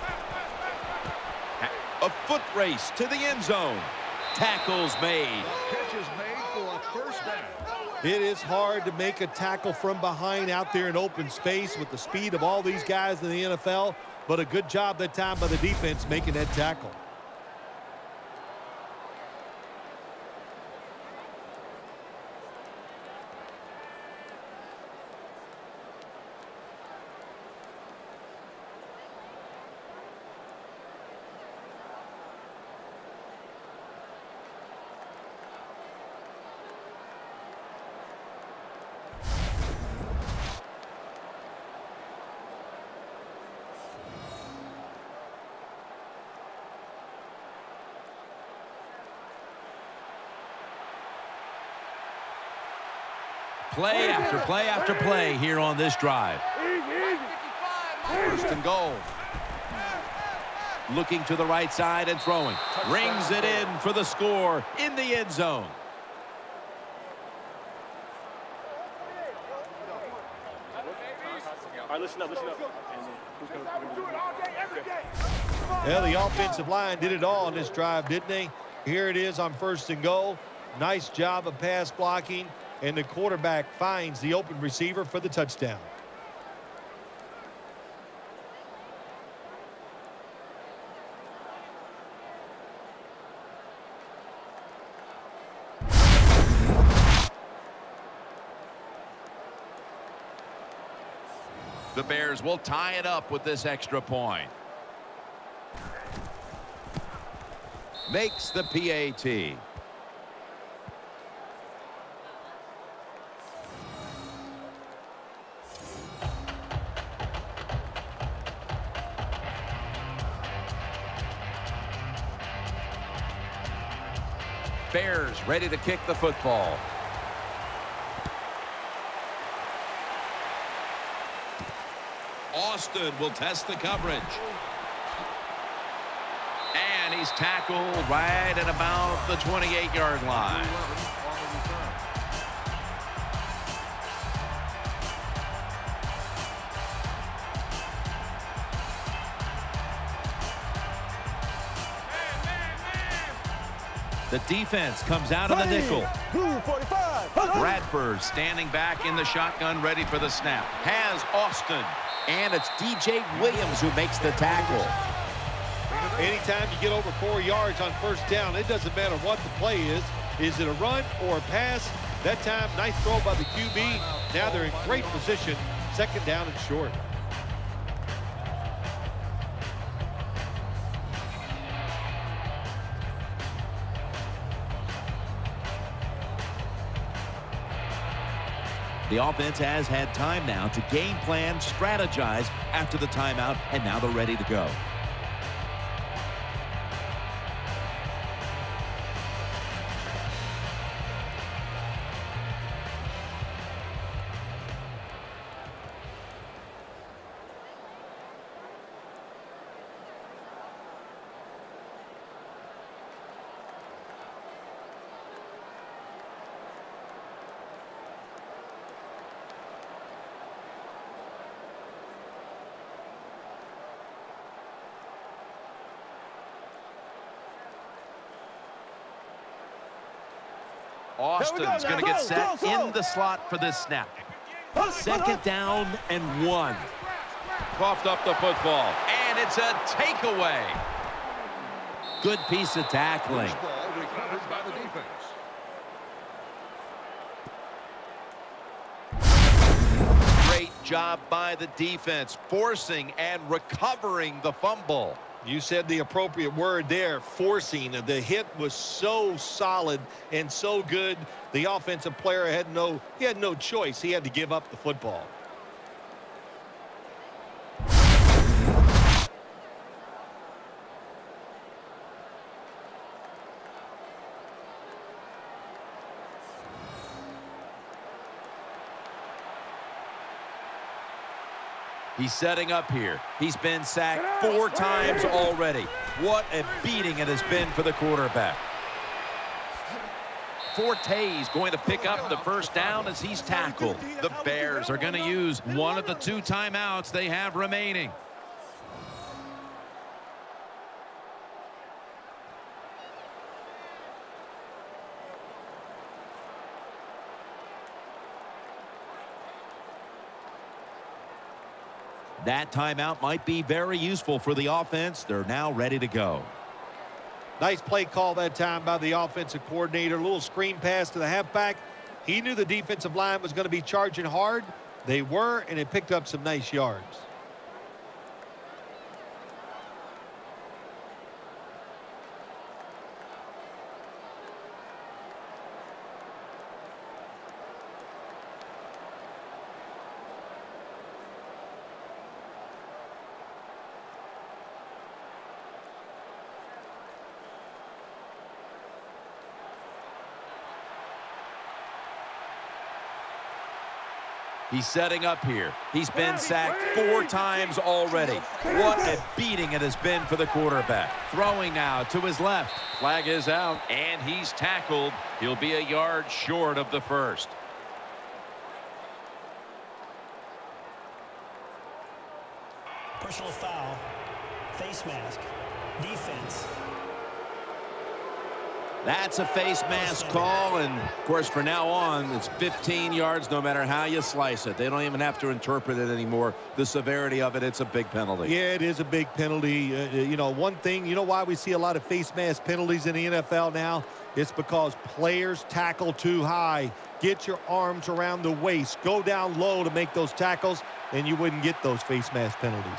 A foot race to the end zone. Tackles made. Catch is made for a first down. It is hard to make a tackle from behind out there in open space with the speed of all these guys in the NFL, but a good job that time by the defense making that tackle. Play after play after play here on this drive. First and goal. Looking to the right side and throwing. Rings it in for the score in the end zone. All right, listen up, listen up. Well, the offensive line did it all on this drive, didn't they? Here it is on first and goal. Nice job of pass blocking, and the quarterback finds the open receiver for the touchdown. The Bears will tie it up with this extra point. Makes the PAT. Bears ready to kick the football. Austin will test the coverage. And he's tackled right at about the 28-yard line. The defense comes out of the nickel. Blue 45. Bradford standing back in the shotgun, ready for the snap. Has Austin. And it's DJ Williams who makes the tackle. Anytime you get over 4 yards on first down, it doesn't matter what the play is. Is it a run or a pass? That time, nice throw by the QB. Now they're in great position. Second down and short. The offense has had time now to game plan, strategize after the timeout, and now they're ready to go. Austin's going to get set in the slot for this snap. Second down and 1. Coughed up the football, and it's a takeaway. Good piece of tackling. Ball recovered by the defense. Great job by the defense, forcing and recovering the fumble. You said the appropriate word there, forcing. The hit was so solid and so good. The offensive player had no choice. He had to give up the football. He's setting up here. He's been sacked 4 times already. What a beating it has been for the quarterback. Forte's going to pick up the first down as he's tackled. The Bears are going to use one of the 2 timeouts they have remaining. That timeout might be very useful for the offense. They're now ready to go. Nice play call that time by the offensive coordinator. A little screen pass to the halfback. He knew the defensive line was going to be charging hard. They were, and it picked up some nice yards. He's setting up here. He's been sacked 4 times already. What a beating it has been for the quarterback. Throwing now to his left. Flag is out. And he's tackled. He'll be a yard short of the first. Personal foul. Face mask. Defense. That's a face mask call, and of course from now on it's 15 yards no matter how you slice it. They don't even have to interpret it anymore. The severity of it, it's a big penalty. Yeah, it is a big penalty. You know, one thing, you know why we see a lot of face mask penalties in the NFL now? It's because players tackle too high. Get your arms around the waist. Go down low to make those tackles, and you wouldn't get those face mask penalties.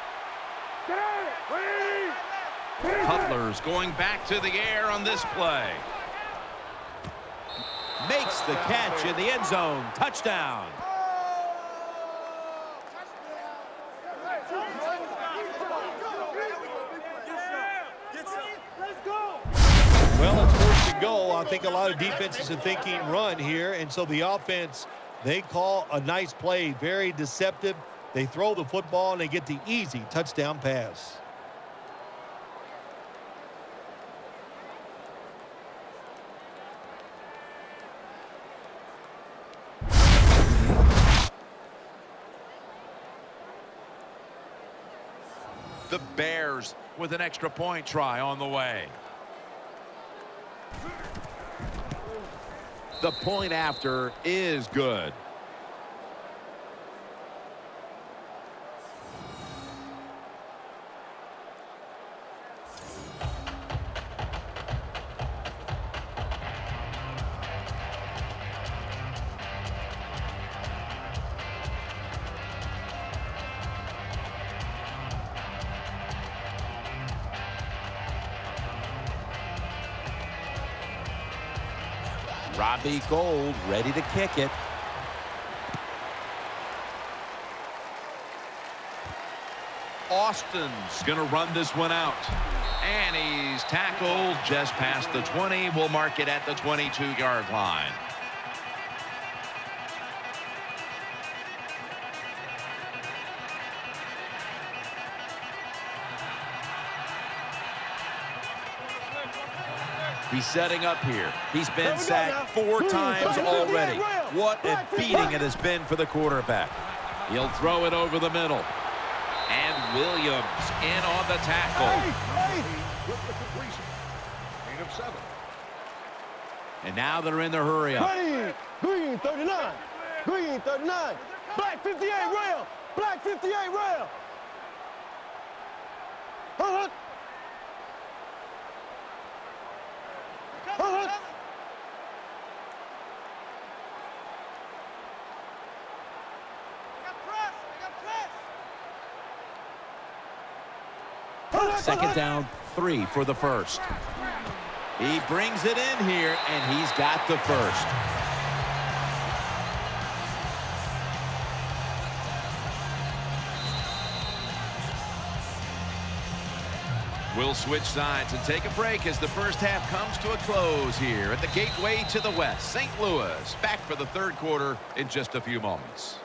Cutler's going back to the air on this play. Makes the catch in the end zone. Touchdown. Well, it's first and goal. I think a lot of defenses are thinking run here, and so the offense, they call a nice play, very deceptive. They throw the football, and they get the easy touchdown pass. The Bears with an extra point try on the way. The point after is good. Robbie Gould ready to kick it. Austin's going to run this one out. And he's tackled just past the 20. We'll mark it at the 22-yard line. He's setting up here. He's been sacked 4 times already. What a beating it has been for the quarterback. He'll throw it over the middle. And Williams in on the tackle. With the completion. Gain of 7. And now they're in the hurry up. Green 39. Green 39. Black 58 rail. Black 58 rail. Second down, 3 for the first. He brings it in here, and he's got the first. We'll switch sides and take a break as the first half comes to a close here at the gateway to the west. St. Louis back for the third quarter in just a few moments.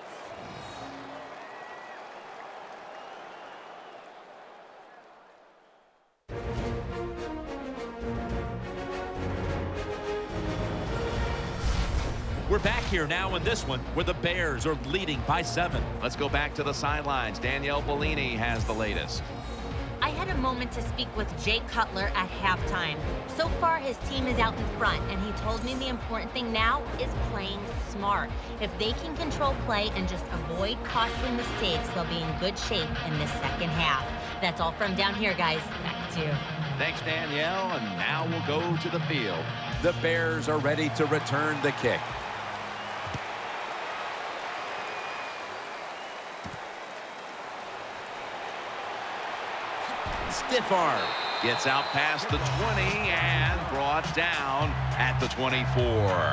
We're back here now in this one where the Bears are leading by 7. Let's go back to the sidelines. Danielle Bellini has the latest. I had a moment to speak with Jay Cutler at halftime. So far, his team is out in front, and he told me the important thing now is playing smart. If they can control play and just avoid costly mistakes, they'll be in good shape in this second half. That's all from down here, guys. Back to you. Thanks, Danielle, and now we'll go to the field. The Bears are ready to return the kick. Stiff arm. Gets out past the 20 and brought down at the 24.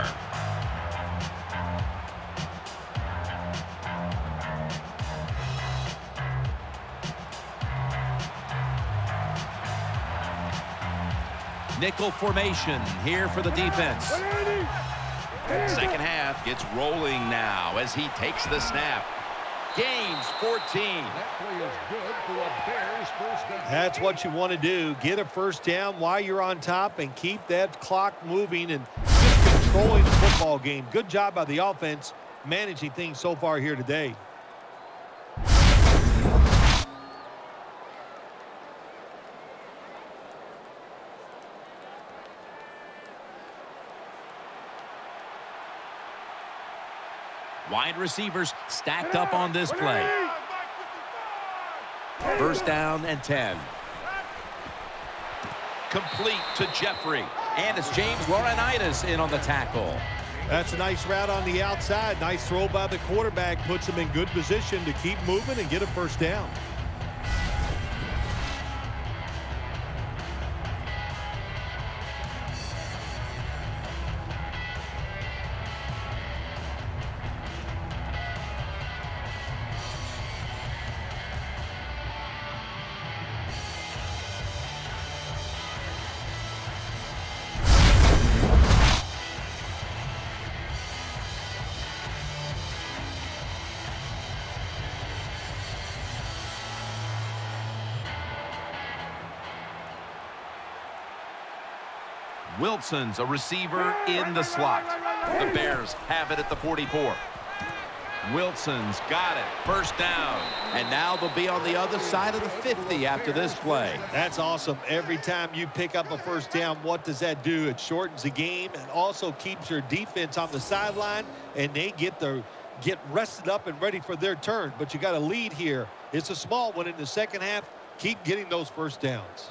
Nickel formation here for the defense. Second half gets rolling now as he takes the snap. Gains 14. That play is good for a Bears first down. That's what you want to do. Get a first down while you're on top and keep that clock moving and just controlling the football game. Good job by the offense managing things so far here today. Wide receivers stacked up on this play. First down and 10. Complete to Jeffrey. And it's James Laurinaitis in on the tackle. That's a nice route on the outside. Nice throw by the quarterback. Puts him in good position to keep moving and get a first down. Wilson's a receiver in the slot. The Bears have it at the 44. Wilson's got it. First down. And now they'll be on the other side of the 50 after this play. That's awesome. Every time you pick up a first down, what does that do? It shortens the game and also keeps your defense on the sideline, and they get rested up and ready for their turn. But you got a lead here. It's a small one in the second half. Keep getting those first downs.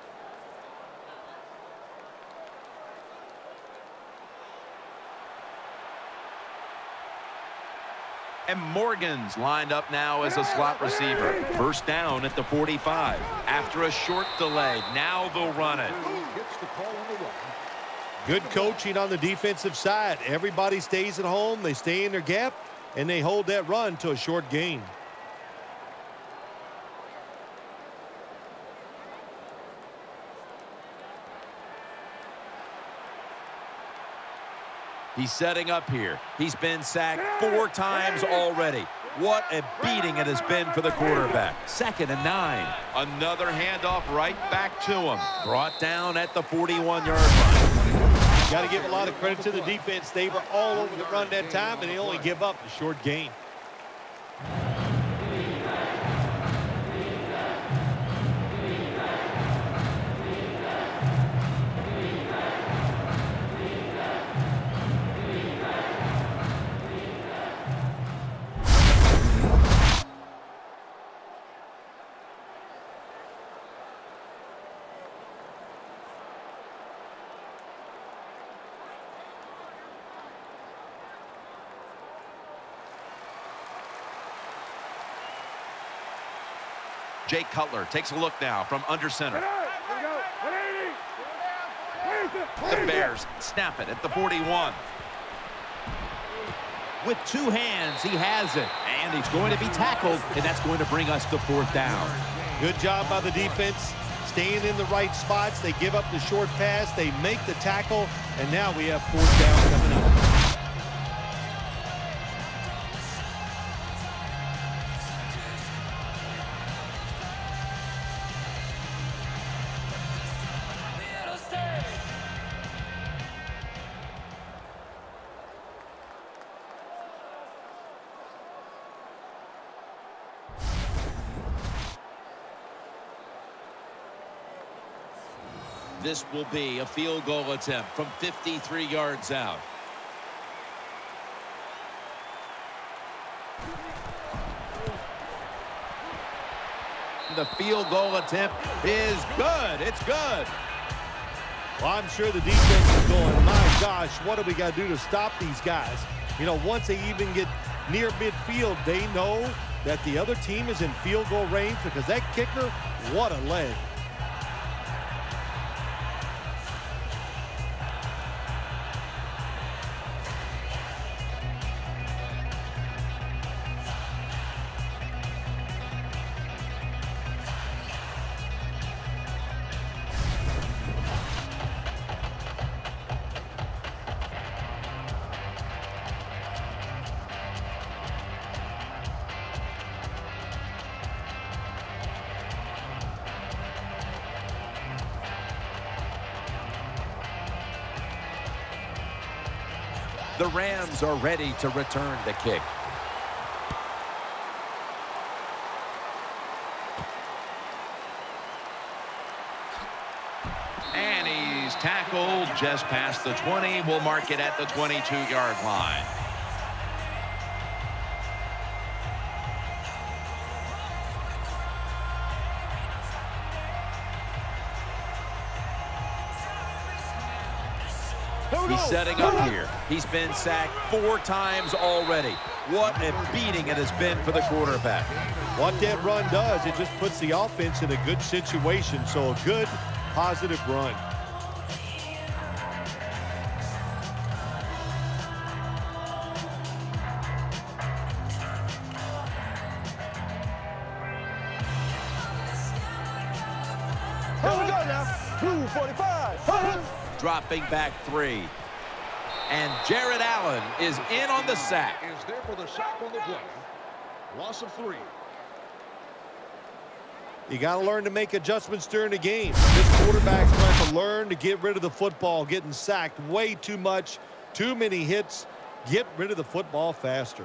And Morgan's lined up now as a slot receiver. First down at the 45. After a short delay, now they'll run it. Gets the call on the run. Good coaching on the defensive side. Everybody stays at home. They stay in their gap, and they hold that run to a short gain. He's setting up here. He's been sacked 4 times already. What a beating it has been for the quarterback. 2nd and 9. Another handoff right back to him. Brought down at the 41-yard line. Got to give a lot of credit to the defense. They were all over the run that time, and they only give up a short gain. Jay Cutler takes a look now from under center. The Bears snap it at the 41. With 2 hands, he has it. And he's going to be tackled, and that's going to bring us to 4th down. Good job by the defense. Staying in the right spots. They give up the short pass. They make the tackle. And now we have 4th down coming up. This will be a field goal attempt from 53 yards out. The field goal attempt is good. It's good. Well, I'm sure the defense is going, my gosh, what do we got to do to stop these guys? You know, once they even get near midfield, they know that the other team is in field goal range because that kicker, what a leg. The Rams are ready to return the kick. And he's tackled just past the 20. We'll mark it at the 22-yard line. He's setting up here. He's been sacked 4 times already. What a beating it has been for the quarterback. What that run does, it just puts the offense in a good situation. So a good, positive run. Here we go now. Blue 45. Dropping back 3. And Jared Allen is in on the sack. Is there for the sack on the play. Loss of 3. You got to learn to make adjustments during the game. This quarterback's going to have to learn to get rid of the football, getting sacked way too much, too many hits. Get rid of the football faster.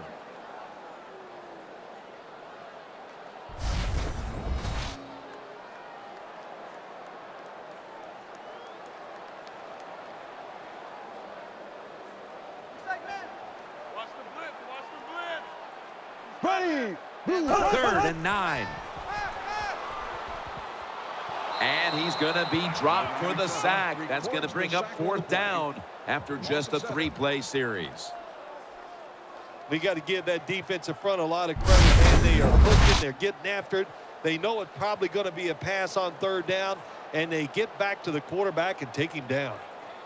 Ready. 3rd and 9. And he's going to be dropped for the sack. That's going to bring up 4th down after just a 3-play series. We got to give that defensive front a lot of credit, man. They are looking, they're getting after it. They know it's probably going to be a pass on 3rd down, and they get back to the quarterback and take him down.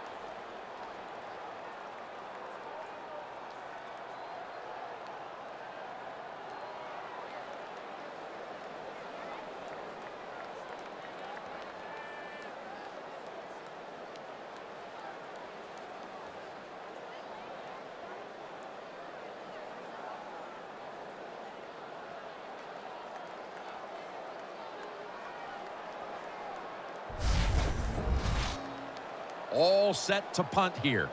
All set to punt here.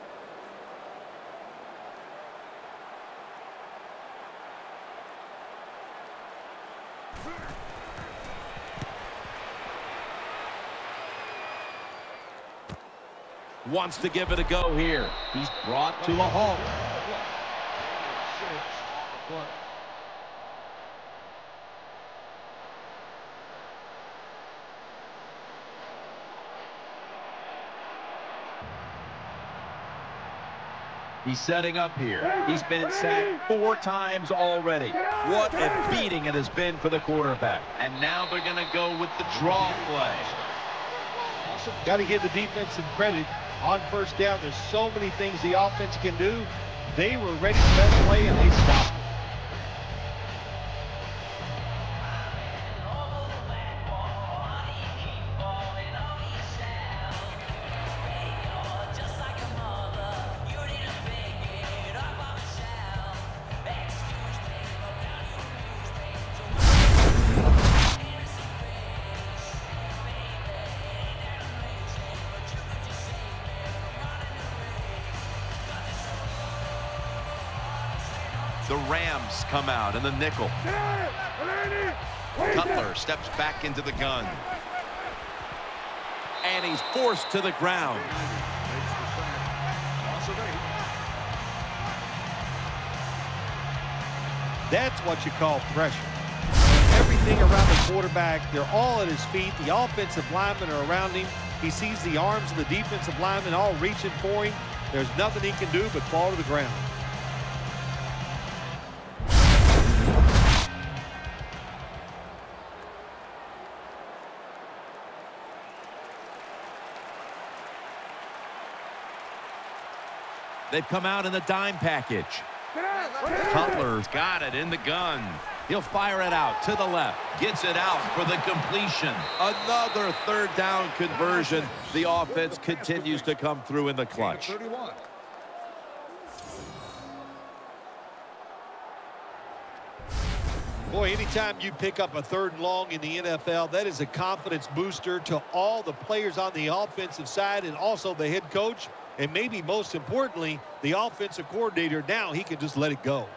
Wants to give it a go here. He's brought to a halt. He's setting up here. He's been sacked 4 times already. What a beating it has been for the quarterback. And now they're going to go with the draw play. Got to give the defense some credit. On 1st down, there's so many things the offense can do. They were ready for that play, and they stopped. The Rams come out in the nickel. Cutler steps back into the gun. And he's forced to the ground. That's what you call pressure. Everything around the quarterback, they're all at his feet. The offensive linemen are around him. He sees the arms of the defensive linemen all reaching for him. There's nothing he can do but fall to the ground. They've come out in the dime package. Cutler's got it in the gun. He'll fire it out to the left. Gets it out for the completion. Another 3rd down conversion. The offense continues to come through in the clutch. 31. Boy, anytime you pick up a 3rd and long in the NFL, that is a confidence booster to all the players on the offensive side and also the head coach. And maybe most importantly, the offensive coordinator, now he can just let it go.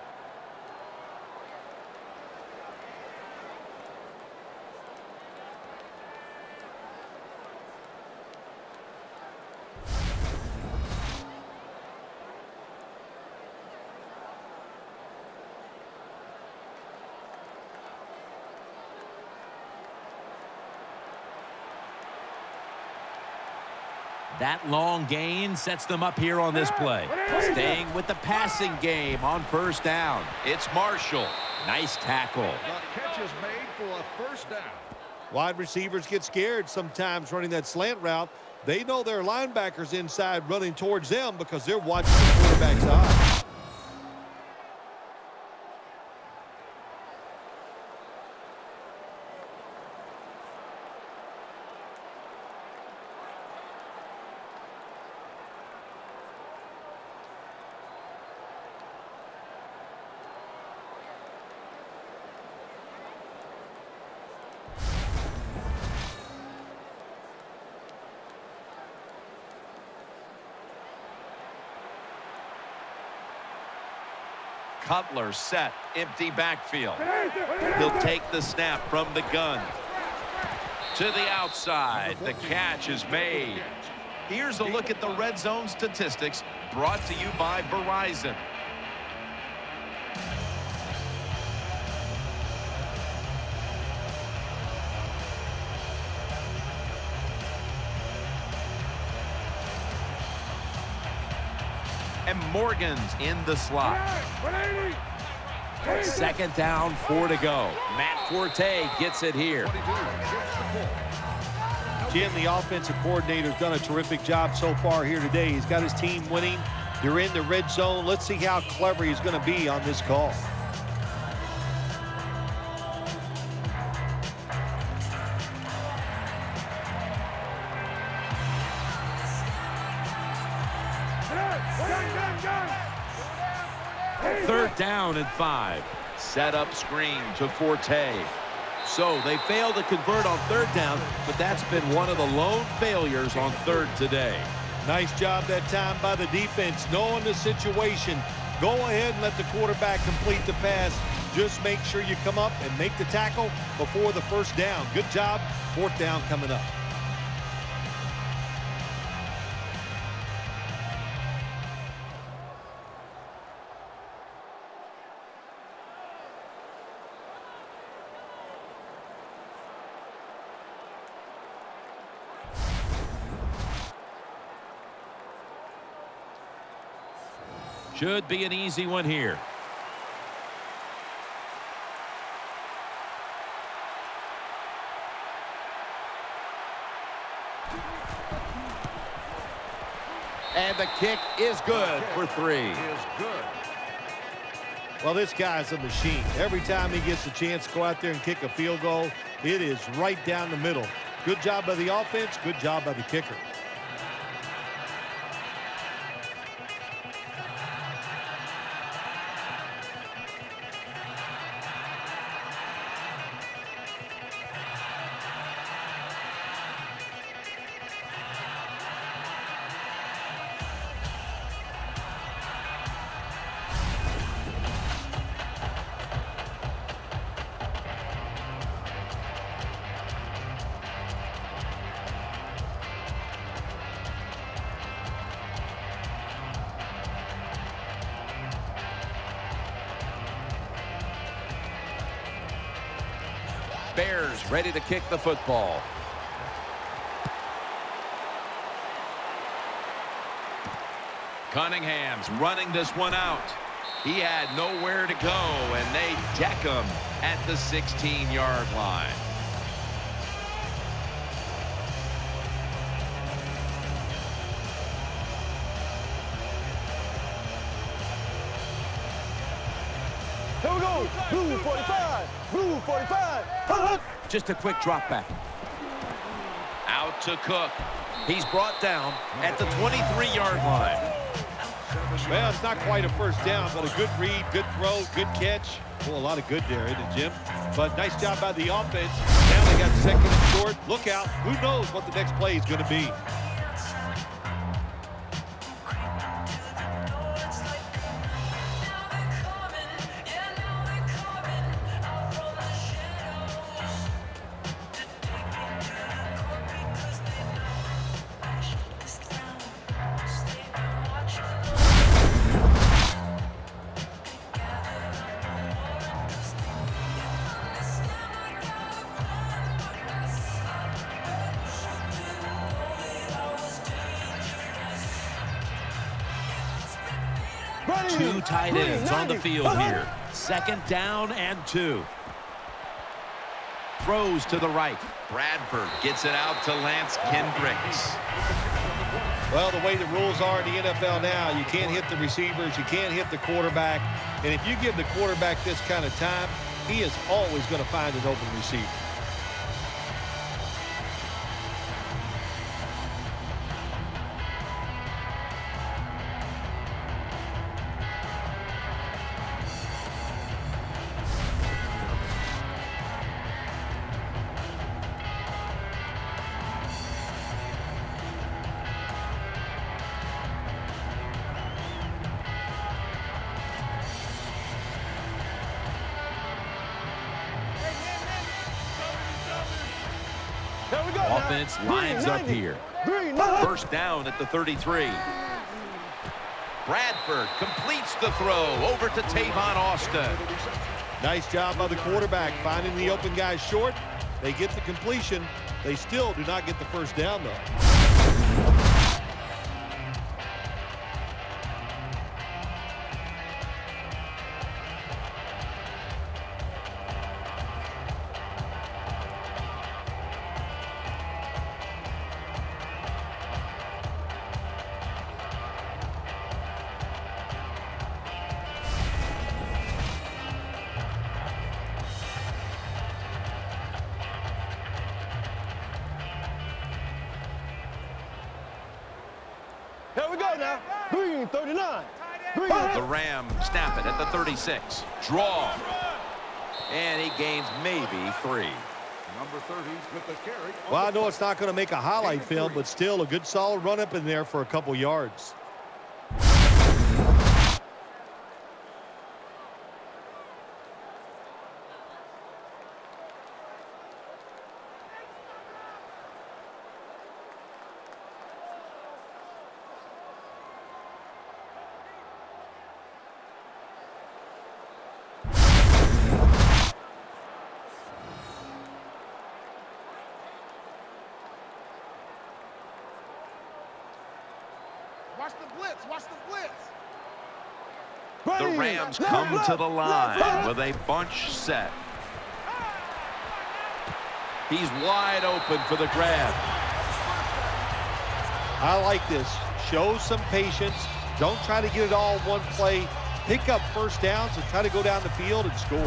That long gain sets them up here on this play. Staying with the passing game on first down. It's Marshall. Nice tackle. The catch is made for a first down. Wide receivers get scared sometimes running that slant route. They know their linebackers inside running towards them because they're watching the quarterback's eyes. Cutler set, empty backfield. He'll take the snap from the gun. To the outside, the catch is made. Here's a look at the red zone statistics brought to you by Verizon. And Morgan's in the slot. Second down, 4 to go. Matt Forte gets it here. Jim, the offensive coordinator's done a terrific job so far here today. He's got his team winning. They're in the red zone. Let's see how clever he's going to be on this call. Third down and 5. Set up screen to Forte. So they failed to convert on third down, but that's been one of the lone failures on third today. Nice job that time by the defense, knowing the situation. Go ahead and let the quarterback complete the pass. Just make sure you come up and make the tackle before the first down. Good job. Fourth down coming up. Should be an easy one here. And the kick is good for 3. Is good. Well, this guy's a machine. Every time he gets a chance to go out there and kick a field goal, it is right down the middle. Good job by the offense. Good job by the kicker. Bears ready to kick the football. Cunningham's running this one out. He had nowhere to go, and they deck him at the 16-yard line. Here we go. Blue 45. Blue 45. Just a quick drop back. Out to Cook. He's brought down at the 23-yard line. Well, it's not quite a first down, but a good read, good throw, good catch. Well, a lot of good there, isn't it, Jim? But nice job by the offense. Now they got second and short. Look out. Who knows what the next play is going to be. Two tight ends on the field here. Second down and 2. Throws to the right. Bradford gets it out to Lance Kendricks. Well, the way the rules are in the NFL now, you can't hit the receivers, you can't hit the quarterback. And if you give the quarterback this kind of time, he is always going to find an open receiver. Offense lines up here. First down at the 33. Bradford completes the throw over to Tavon Austin. Nice job by the quarterback finding the open guy short. They get the completion. They still do not get the first down, though. Here we go now. Green 39. Green. The Rams snap it at the 36. Draw. And he gains maybe 3. Number 30 with the carry. Well, I know it's not going to make a highlight film, but still a good solid run up in there for a couple yards. Watch the blitz. Watch the blitz. The Rams come to the line with a bunch set. He's wide open for the grab. I like this. Show some patience. Don't try to get it all in one play. Pick up first downs and try to go down the field and score.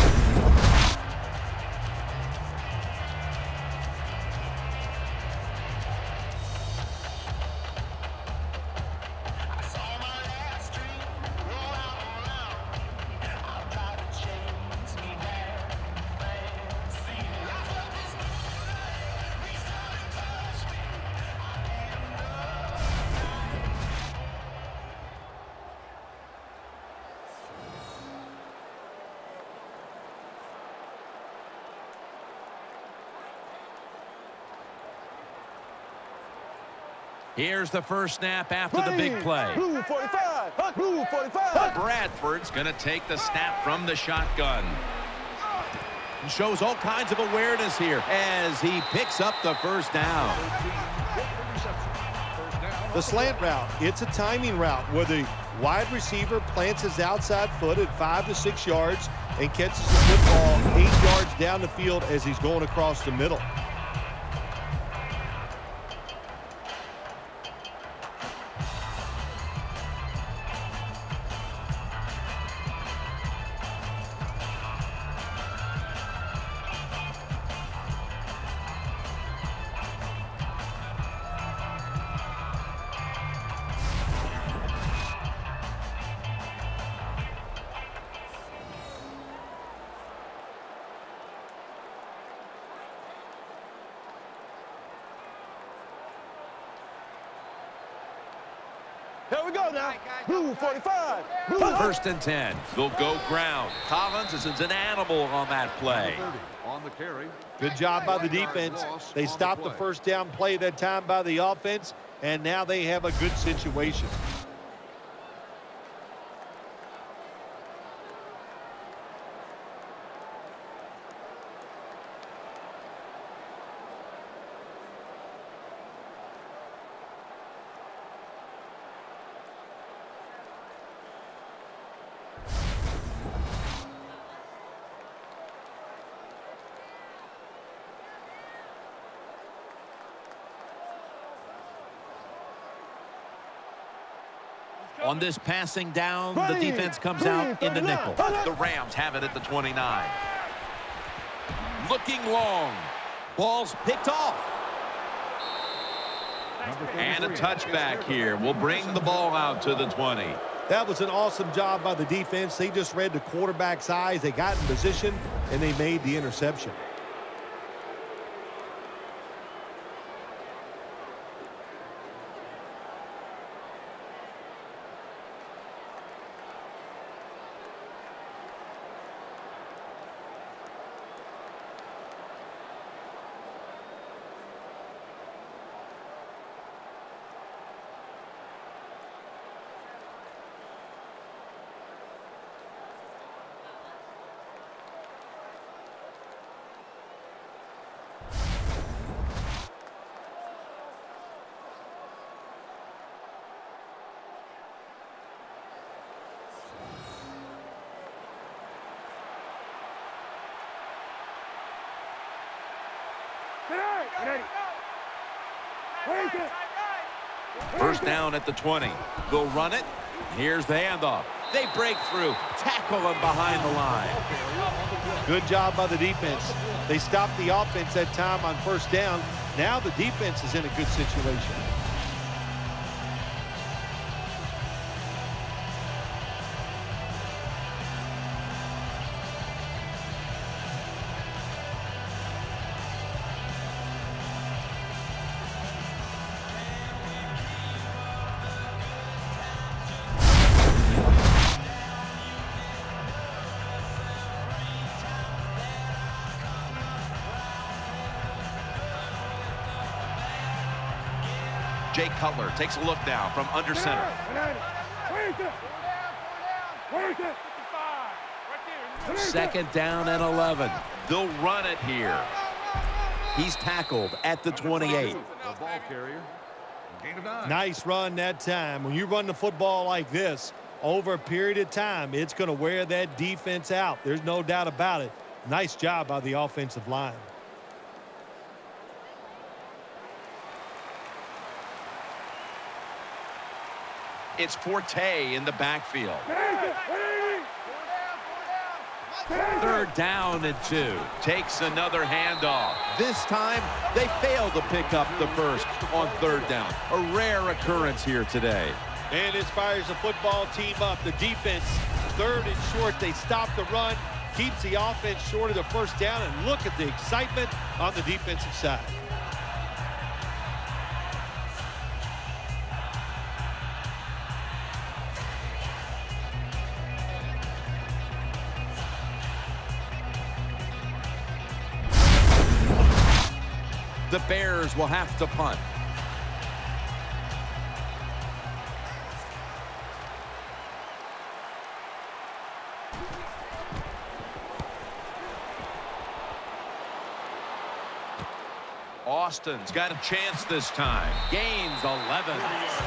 Here's the first snap after the big play. Blue 45. Blue 45. Bradford's going to take the snap from the shotgun. Shows all kinds of awareness here as he picks up the first down. The slant route, it's a timing route where the wide receiver plants his outside foot at 5 to 6 yards and catches the football 8 yards down the field as he's going across the middle. Here we go now. Blue 45. Blue. First and 10. They'll go ground. Collins is an animal on that play. 30 on the carry. Good job by the defense. They stopped the first down play that time by the offense, and now they have a good situation. On this passing down, the defense comes out in the nickel. The Rams have it at the 29. Looking long. Ball's picked off. And a touchback here will bring the ball out to the 20. That was an awesome job by the defense. They just read the quarterback's eyes. They got in position, and they made the interception. First down at the 20. They'll run it. Here's the handoff. They break through. Tackle him behind the line. Good job by the defense. They stopped the offense that time on first down. Now the defense is in a good situation. Jay Cutler takes a look now from under center. Second down and 11. They'll run it here. He's tackled at the 28. The ball carrier. Gain of 9. Nice run that time. When you run the football like this, over a period of time, it's going to wear that defense out. There's no doubt about it. Nice job by the offensive line. It's Forte in the backfield. Third down and 2. Takes another handoff. This time, they fail to pick up the first on third down. A rare occurrence here today. And as far as the football team up, the defense, third and short, they stop the run, keeps the offense short of the first down, and look at the excitement on the defensive side. The Bears will have to punt. Austin's got a chance this time. Gains 11.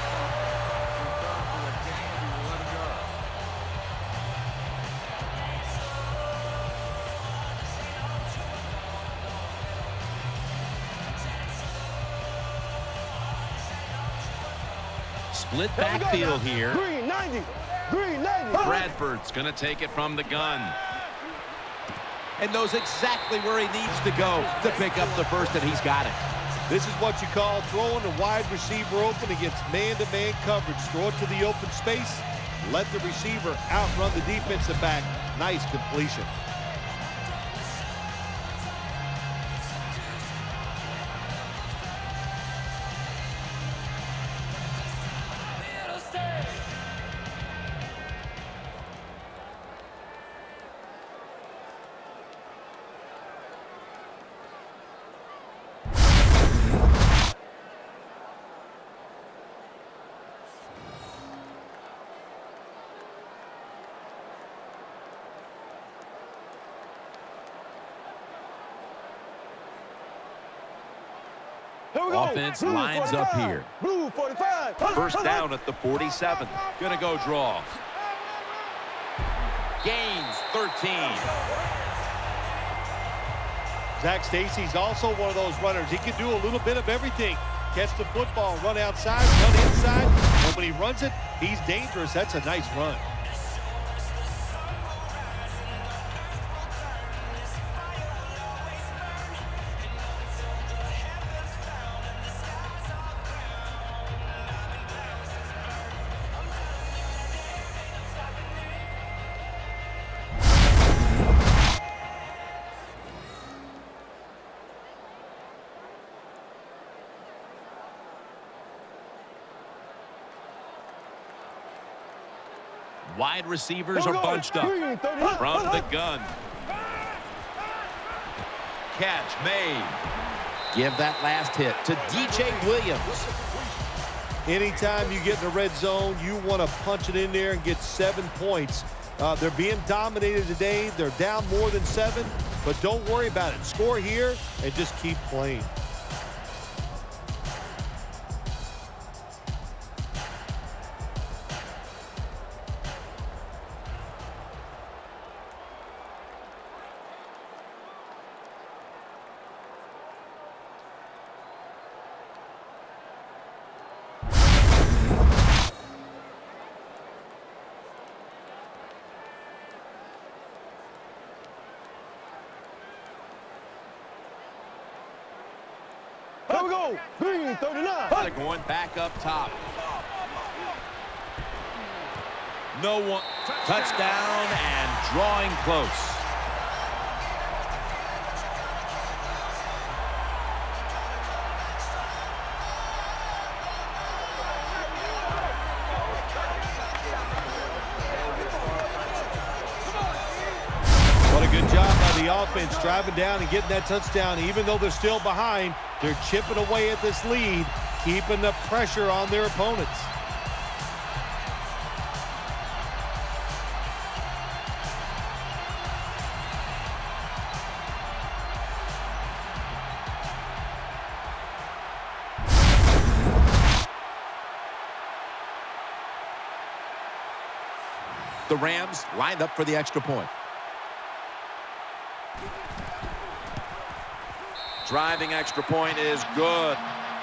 Split backfield here. Green 90. Green 90. Bradford's going to take it from the gun. And knows exactly where he needs to go to pick up the first, and he's got it. This is what you call throwing the wide receiver open against man-to-man coverage. Throw it to the open space. Let the receiver outrun the defensive back. Nice completion. Offense lines up here. Blue 45. First down at the 47. Gonna go draw. Gains 13. Zach Stacy's also one of those runners. He can do a little bit of everything. Catch the football, run outside, run inside. And when he runs it, He's dangerous. That's a nice run. Wide receivers are bunched up. From the gun. Catch made. Give that last hit to DJ Williams. Anytime you get in the red zone, you want to punch it in there and get 7 points. They're being dominated today. They're down more than 7, but don't worry about it. Score here and just keep playing. Here we go. Green, 39. They're going back up top. No one. Touchdown and drawing close. What a good job by the offense driving down and getting that touchdown. Even though they're still behind, they're chipping away at this lead, keeping the pressure on their opponents. The Rams lined up for the extra point. Driving extra point is good.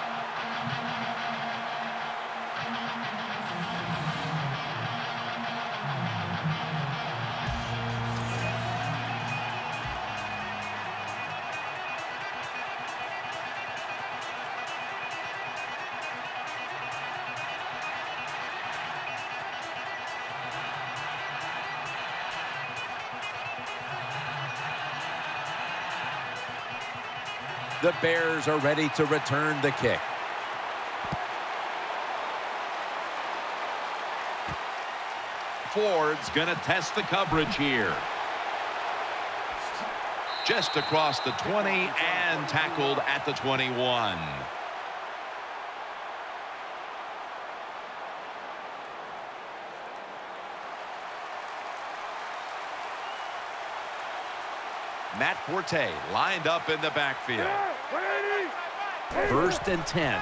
The Bears are ready to return the kick. Ford's going to test the coverage here. Just across the 20 and tackled at the 21. Matt Forte lined up in the backfield. 1st and 10.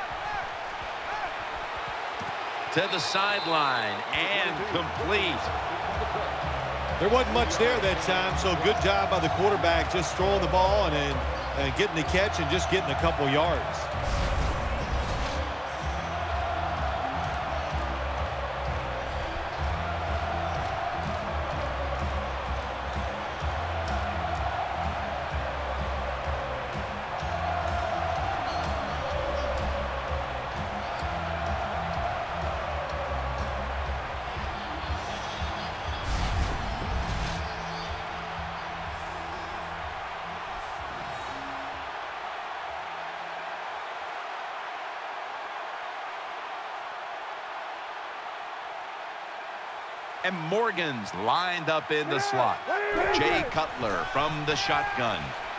To the sideline and complete. There wasn't much there that time, so good job by the quarterback just throwing the ball and getting the catch and just getting a couple yards. And Morgan's lined up in the slot. Jay Cutler from the shotgun.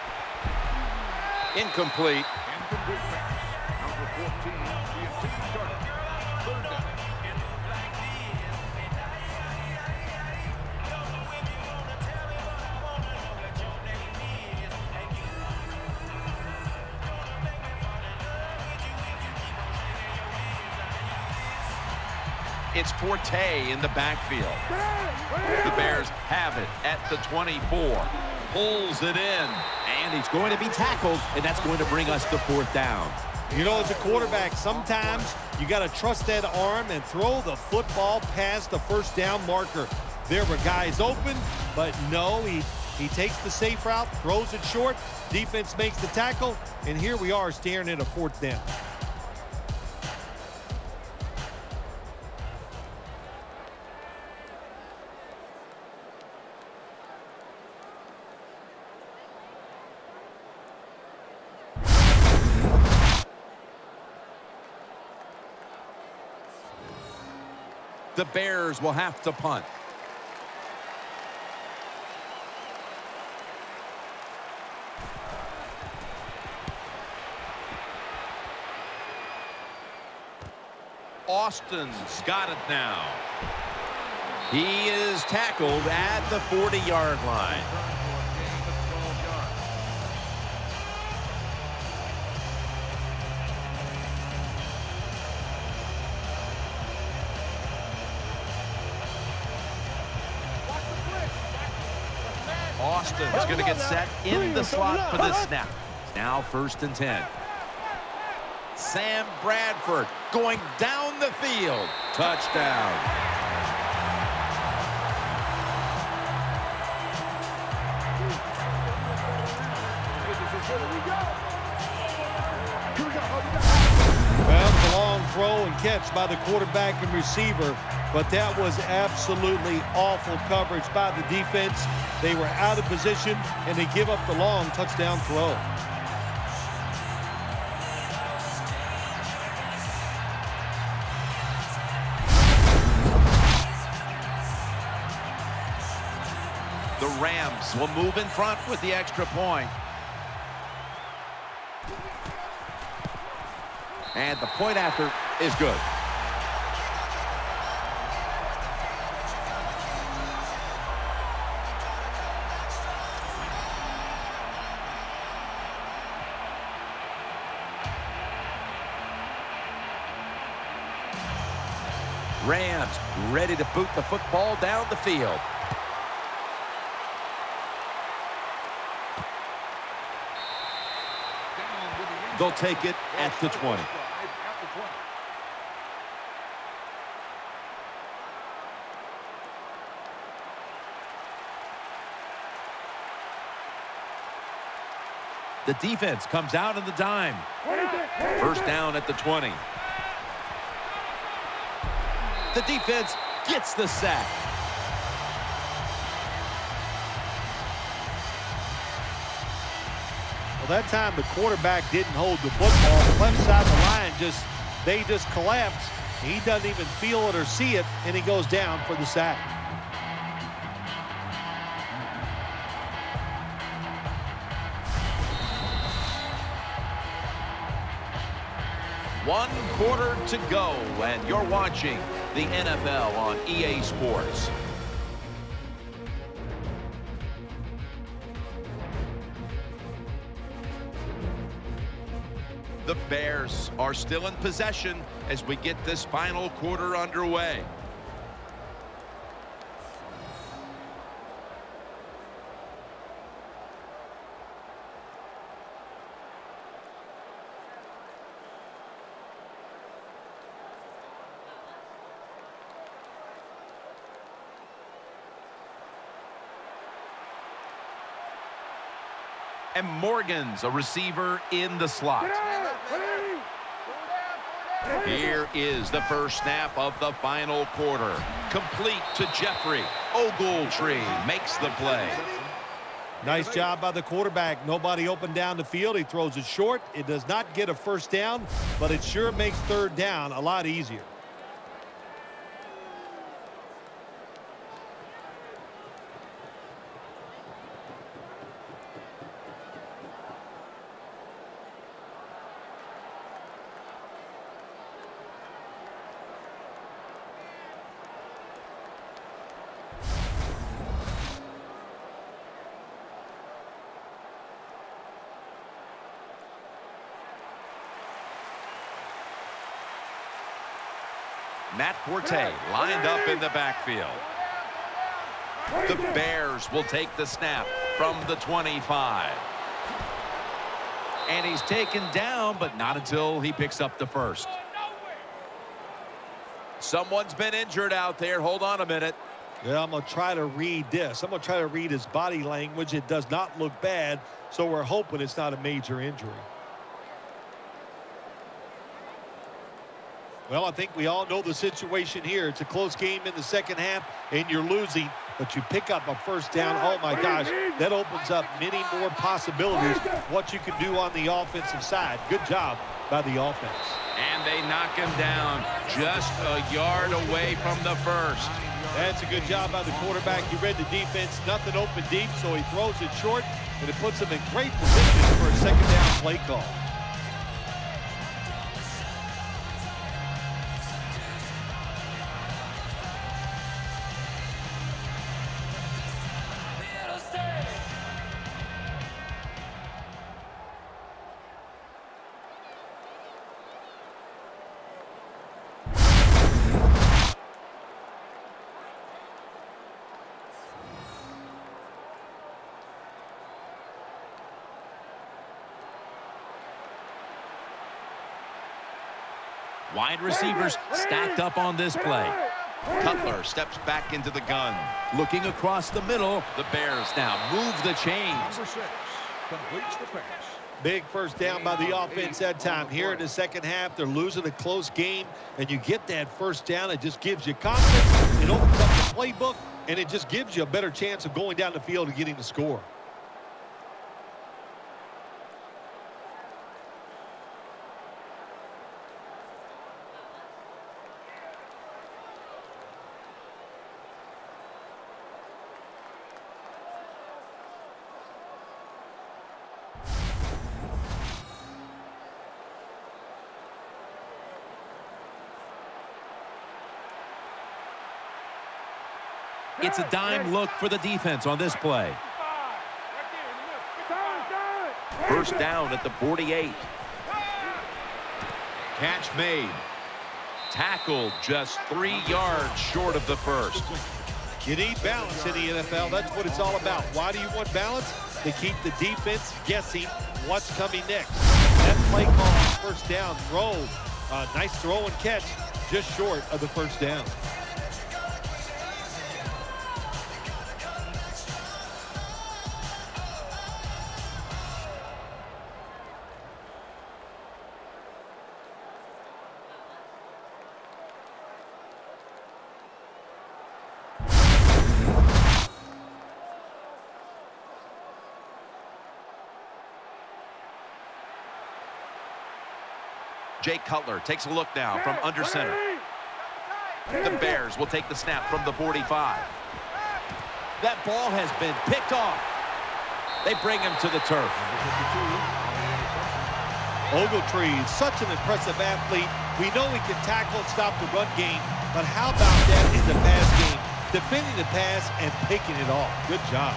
Incomplete. Number 14, the intended target. 3rd down. It's Forte in the backfield. The Bears have it at the 24. Pulls it in. And he's going to be tackled, and that's going to bring us to 4th down. You know, as a quarterback, sometimes you got to trust that arm and throw the football past the first down marker. There were guys open, but no, he takes the safe route, throws it short, defense makes the tackle, and here we are staring at a 4th down. The Bears will have to punt. Austin's got it now. He is tackled at the 40-yard line. Austin's going to get set in the slot for the snap. Now 1st and 10. Sam Bradford going down the field. Touchdown. Well, it's a long throw and catch by the quarterback and receiver, but that was absolutely awful coverage by the defense. They were out of position, and they give up the long touchdown throw. The Rams will move in front with the extra point. And the point after is good. Rams ready to boot the football down the field. They'll take it at the 20. The defense comes out in the dime. 1st down at the 20. The defense gets the sack. Well, that time the quarterback didn't hold the football. The left side of the line they just collapse. He doesn't even feel it or see it, and he goes down for the sack. One quarter to go, and you're watching the NFL on EA Sports. The Bears are still in possession as we get this final quarter underway. And Morgan's a receiver in the slot. Here is the first snap of the final quarter. Complete to Jeffrey. Ogletree makes the play. Nice job by the quarterback. Nobody open down the field. He throws it short. It does not get a 1st down, but it sure makes 3rd down a lot easier. Matt Forte lined up in the backfield. The Bears will take the snap from the 25. And he's taken down, but not until he picks up the first. Someone's been injured out there. Hold on a minute. Yeah, I'm going to try to read this. I'm going to try to read his body language. It does not look bad, so we're hoping it's not a major injury. Well, I think we all know the situation here. It's a close game in the second half, and you're losing, but you pick up a first down. Oh, my gosh, that opens up many more possibilities what you can do on the offensive side. Good job by the offense. And they knock him down just a yard away from the first. That's a good job by the quarterback. He read the defense, nothing open deep, so he throws it short, and it puts him in great position for a second down play call. Wide receivers stacked up on this play. Cutler steps back into the gun. Looking across the middle. The Bears now move the chains. Number 6 completes the pass. Big first down by the offense that time. Here in the second half, they're losing a close game, and you get that first down. It just gives you confidence. It opens up the playbook, and it just gives you a better chance of going down the field and getting the score. It's a dime look for the defense on this play. First down at the 48. Catch made. Tackled just 3 yards short of the first. You need balance in the NFL. That's what it's all about. Why do you want balance? To keep the defense guessing what's coming next. That play call on first down throw. Nice throw and catch just short of the first down. Jay Cutler takes a look now from under center. The Bears will take the snap from the 45. That ball has been picked off. They bring him to the turf. Ogletree is such an impressive athlete. We know he can tackle and stop the run game, but how about that in the pass game? Defending the pass and picking it off. Good job.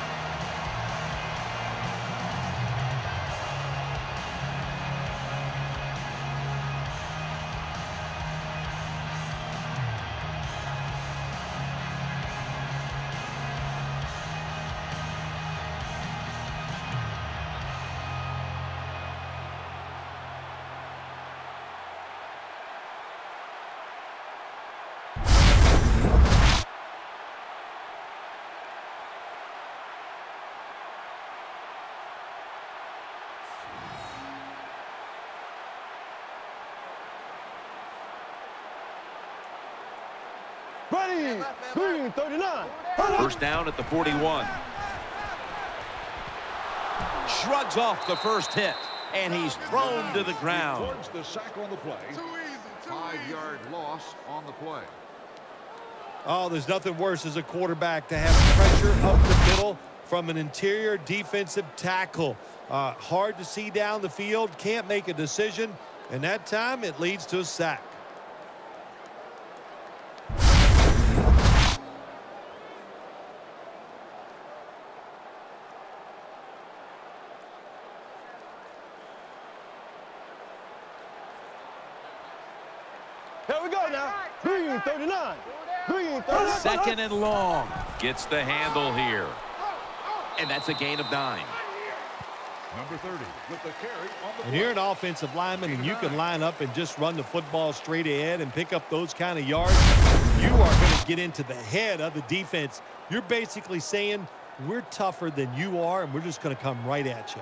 Ready, green, 39. First down at the 41. Shrugs off the first hit, and he's thrown to the ground. Towards the sack on the play. 5-yard loss on the play. Oh, there's nothing worse as a quarterback to have pressure up the middle from an interior defensive tackle. Hard to see down the field, can't make a decision, and that time it leads to a sack. Here we go now. Green, 39. Green, 39. Second and long. Gets the handle here. And that's a gain of 9. Number 30 with the carry on the And you're an offensive lineman, and you can line up and just run the football straight ahead and pick up those kind of yards. You are going to get into the head of the defense. You're basically saying, we're tougher than you are, and we're just going to come right at you.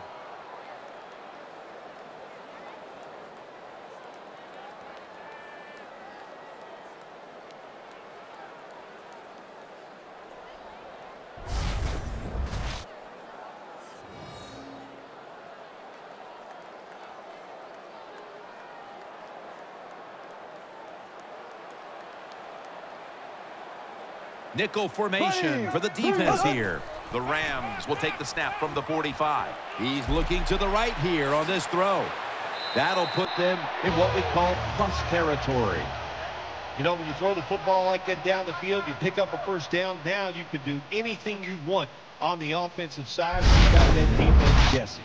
Nickel formation for the defense here. The Rams will take the snap from the 45. He's looking to the right here on this throw. That'll put them in what we call plus territory. You know, when you throw the football like that down the field, you pick up a first down. Now you can do anything you want on the offensive side. You got that defense guessing.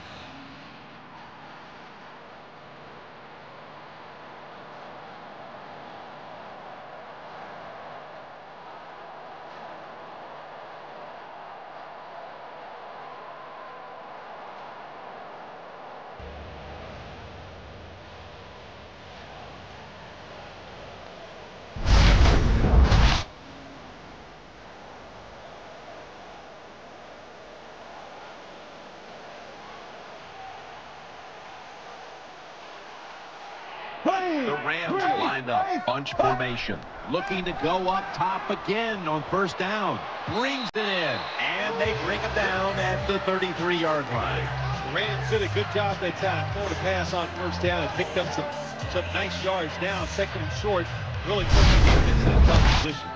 The Rams lined up, bunch formation. Looking to go up top again on first down. Brings it in, and they bring him down at the 33-yard line. The Rams did a good job that time. Throwing a pass on first down and picked up some nice yards. Now, second and short, really puts the defense in a tough position.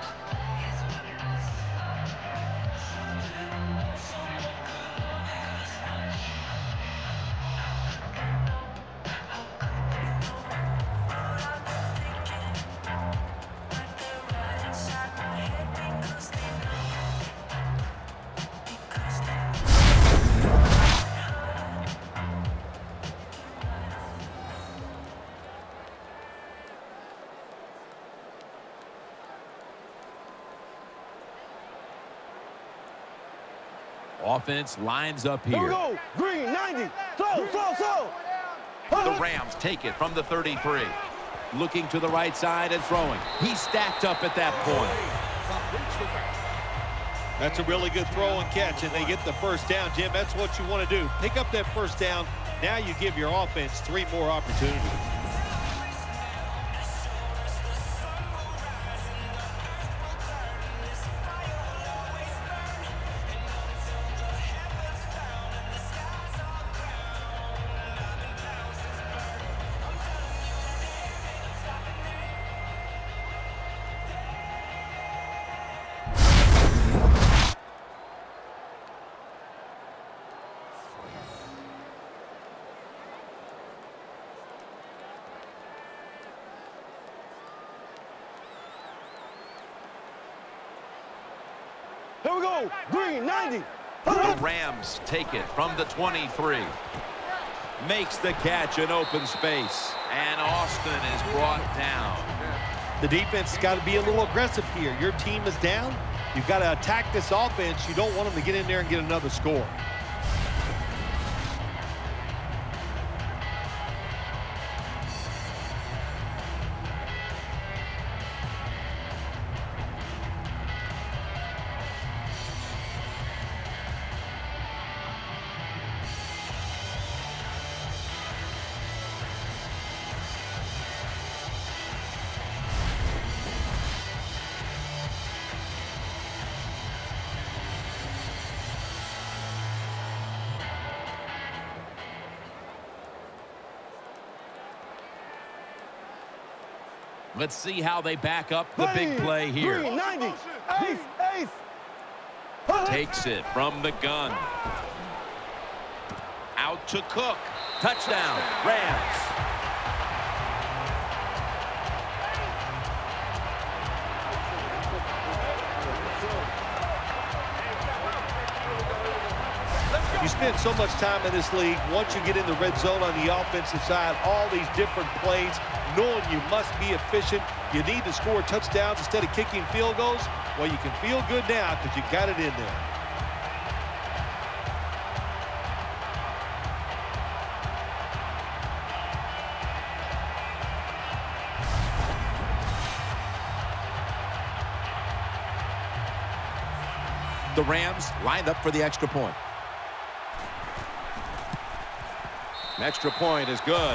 Offense lines up Here we here. go. Green, 90. Throw. The Rams take it from the 33. Looking to the right side and throwing. He's stacked up at that point. That's a really good throw and catch, and they get the first down, Jim. That's what you want to do. Pick up that first down. Now you give your offense 3 more opportunities. Here we go. Green, 90. The Rams take it from the 23. Makes the catch in open space. And Austin is brought down. The defense has got to be a little aggressive here. Your team is down. You've got to attack this offense. You don't want them to get in there and get another score. Let's see how they back up the big play here. Green, 90. Ace. Takes it from the gun. Out to Cook. Touchdown, Rams. You spend so much time in this league. Once you get in the red zone on the offensive side, all these different plays, knowing you must be efficient. You need to score touchdowns instead of kicking field goals. Well, you can feel good now because you got it in there. The Rams lined up for the extra point. An extra point is good.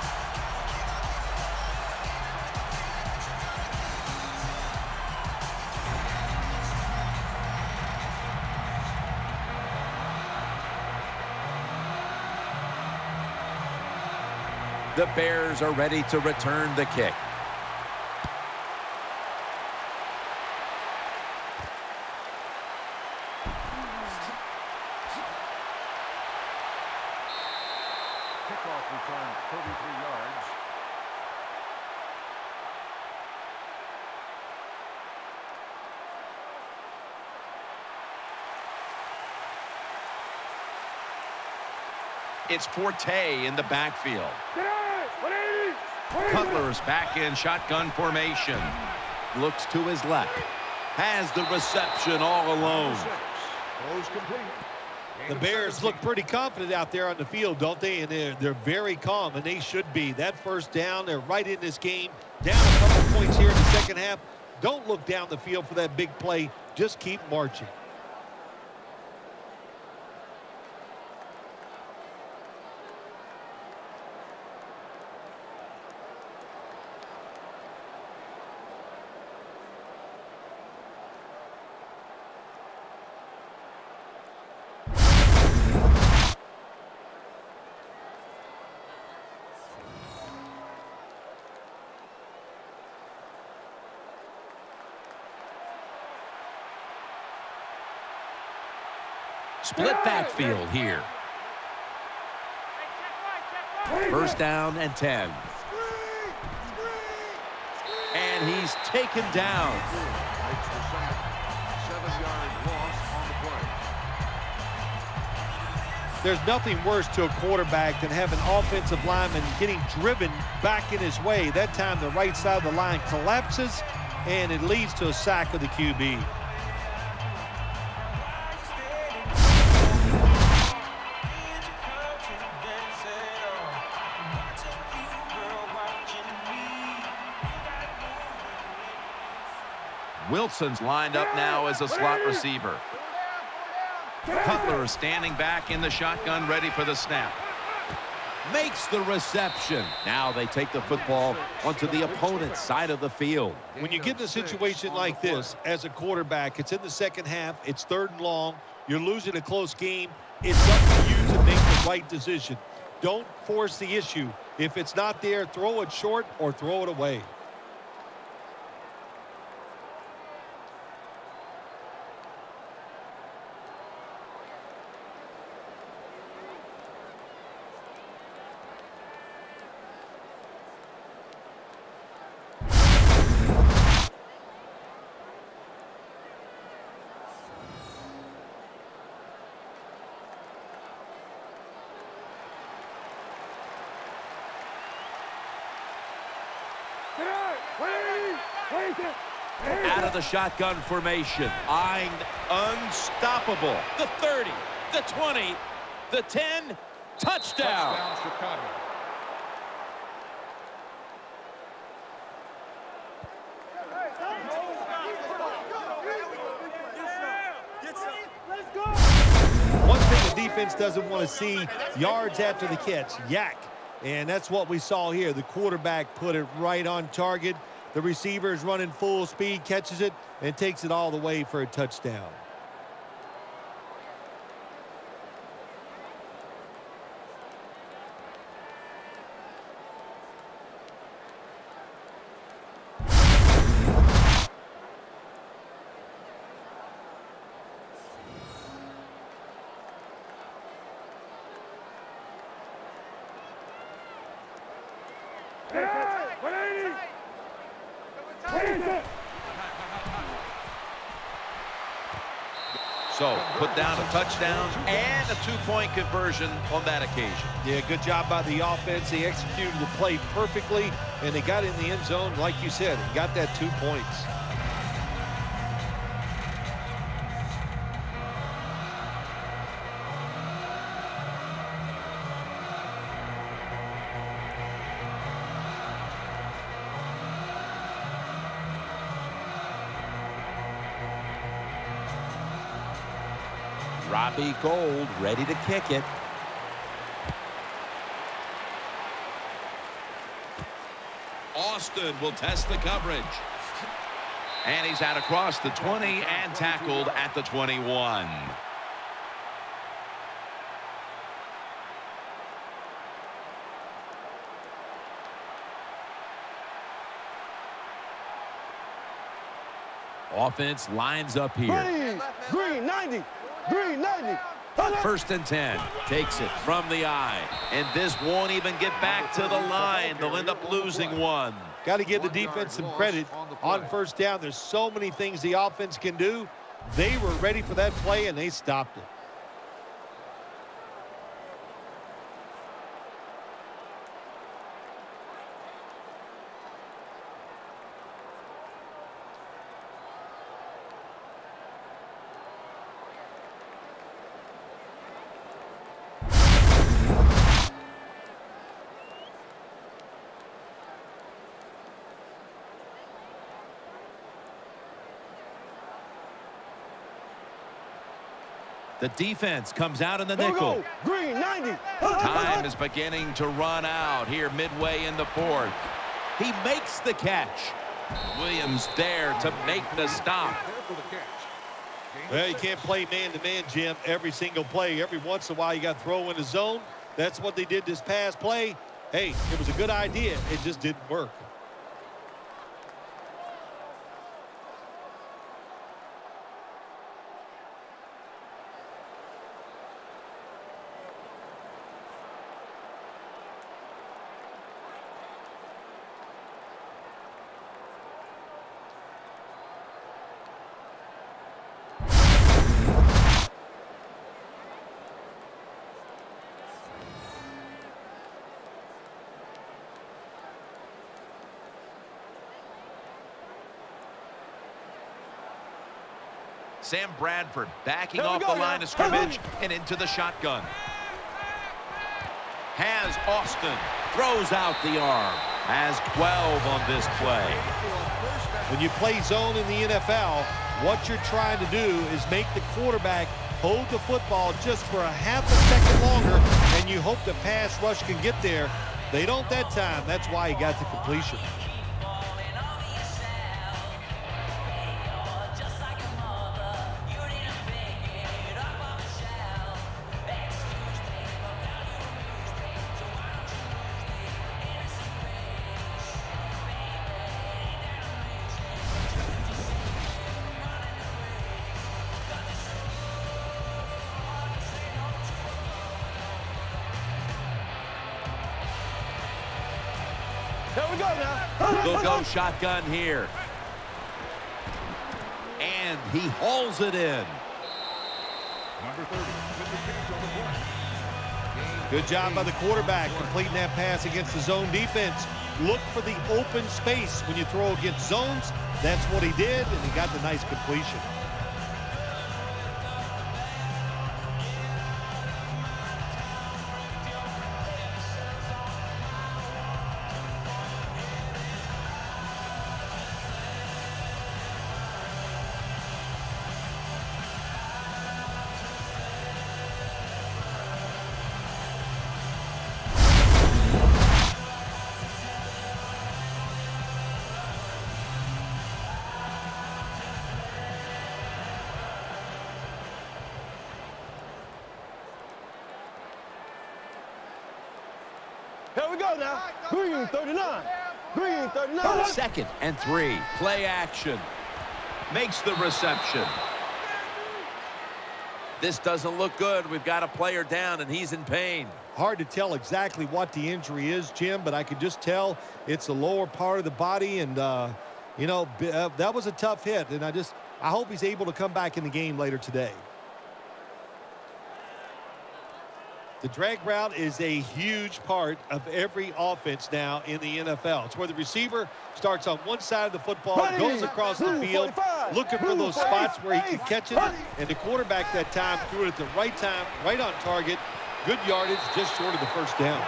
The Bears are ready to return the kick. Kickoff return, 33 yards. It's Forte in the backfield. Cutler's back in shotgun formation. Looks to his left. Has the reception all alone. Throws complete. The Bears look pretty confident out there on the field, don't they? And they're very calm, and they should be. That first down, they're right in this game. Down a couple points here in the second half. Don't look down the field for that big play. Just keep marching. Split backfield here. First down and 10. And he's taken down. Makes the sack. 7-yard loss on the play. There's nothing worse to a quarterback than having offensive lineman getting driven back in his way. That time the right side of the line collapses, and it leads to a sack of the QB. Wilson's lined up now as a slot receiver. Cutler is standing back in the shotgun, ready for the snap. Makes the reception. Now they take the football onto the opponent's side of the field. When you get in a situation like this as a quarterback, it's in the second half, it's 3rd and long, you're losing a close game, it's up to you to make the right decision. Don't force the issue. If it's not there, throw it short or throw it away. Out of the shotgun formation, eyeing unstoppable. The 30, the 20, the 10, touchdown. Touchdown, Chicago. One thing the defense doesn't want to see, yards after the catch, yak. And that's what we saw here. The quarterback put it right on target. The receiver is running full speed, catches it, and takes it all the way for a touchdown. So, put down a touchdown and a 2-point conversion on that occasion. Yeah, good job by the offense. They executed the play perfectly, and they got in the end zone, like you said, and got that 2 points. Robbie Gould ready to kick it. Austin will test the coverage. And he's out across the 20 and tackled at the 21. Offense lines up here. Green 90. Green 90. First and 10. Takes it from the eye. And this won't even get back to the line. They'll end up losing one. Got to give the defense some credit on first down. There's so many things the offense can do. They were ready for that play, and they stopped it. The defense comes out in the nickel. Green 90. Time is beginning to run out here midway in the fourth. He makes the catch. Williams there to make the stop. Well, you can't play man-to-man, Jim, every single play. Every once in a while, you got to throw in the zone. That's what they did this past play. Hey, it was a good idea. It just didn't work. Sam Bradford backing off the line of scrimmage and into the shotgun. Has Austin. Throws out the arm. Has 12 on this play. When you play zone in the NFL, what you're trying to do is make the quarterback hold the football just for a half a second longer, and you hope the pass rush can get there. They don't that time. That's why he got the completion. Here we go now. They'll go shotgun here. And he hauls it in. Number 30 with the catch on the play. Good job by the quarterback completing that pass against the zone defense. Look for the open space when you throw against zones. That's what he did, and he got the nice completion. Here we go now. Green 39. Green 39. Second and 3. Play action. Makes the reception. This doesn't look good. We've got a player down, and he's in pain. Hard to tell exactly what the injury is, Jim, but I could just tell it's the lower part of the body, and, you know, that was a tough hit, and I hope he's able to come back in the game later today. The drag route is a huge part of every offense now in the NFL. It's where the receiver starts on one side of the football, goes across the field, looking for those spots where he can catch it, and the quarterback that time threw it at the right time, right on target. Good yardage, just short of the first down.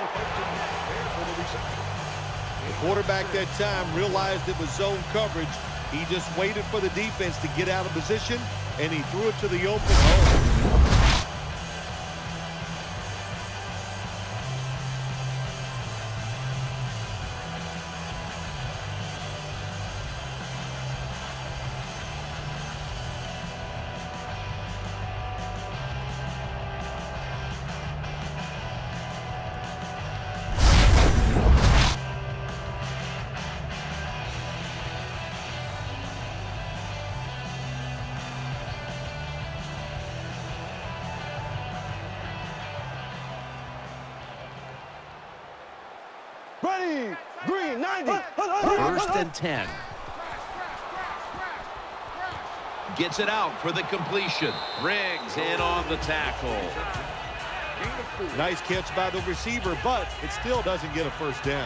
The quarterback that time realized it was zone coverage. He just waited for the defense to get out of position, and he threw it to the open hole. Ready, green, 90. First and 10. Gets it out for the completion. Briggs in on the tackle. Nice catch by the receiver, but it still doesn't get a first down.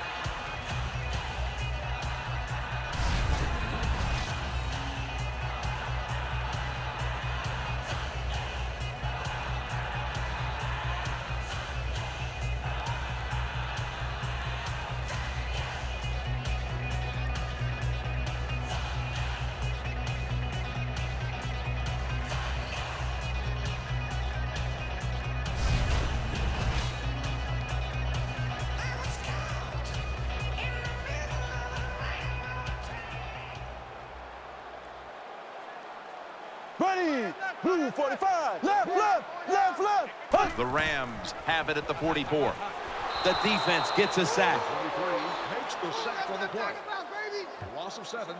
Ready, blue 45. Left, left, left, left. The Rams have it at the 44. The defense gets a sack. 23 makes the sack on the play. A loss of 7.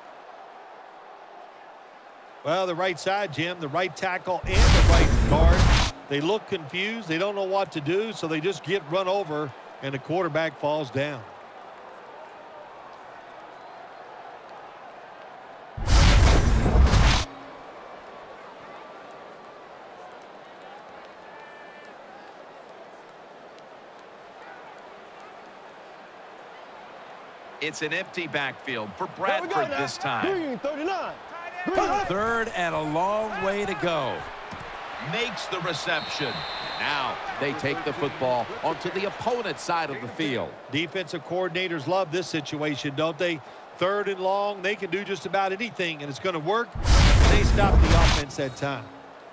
Well, the right side, Jim, the right tackle and the right guard, they look confused. They don't know what to do, so they just get run over, and the quarterback falls down. It's an empty backfield for Bradford this time. Green 39. Third and a long way to go. Makes the reception. Now they take the football onto the opponent's side of the field. Defensive coordinators love this situation, don't they? Third and long, they can do just about anything, and it's going to work. They stop the offense that time.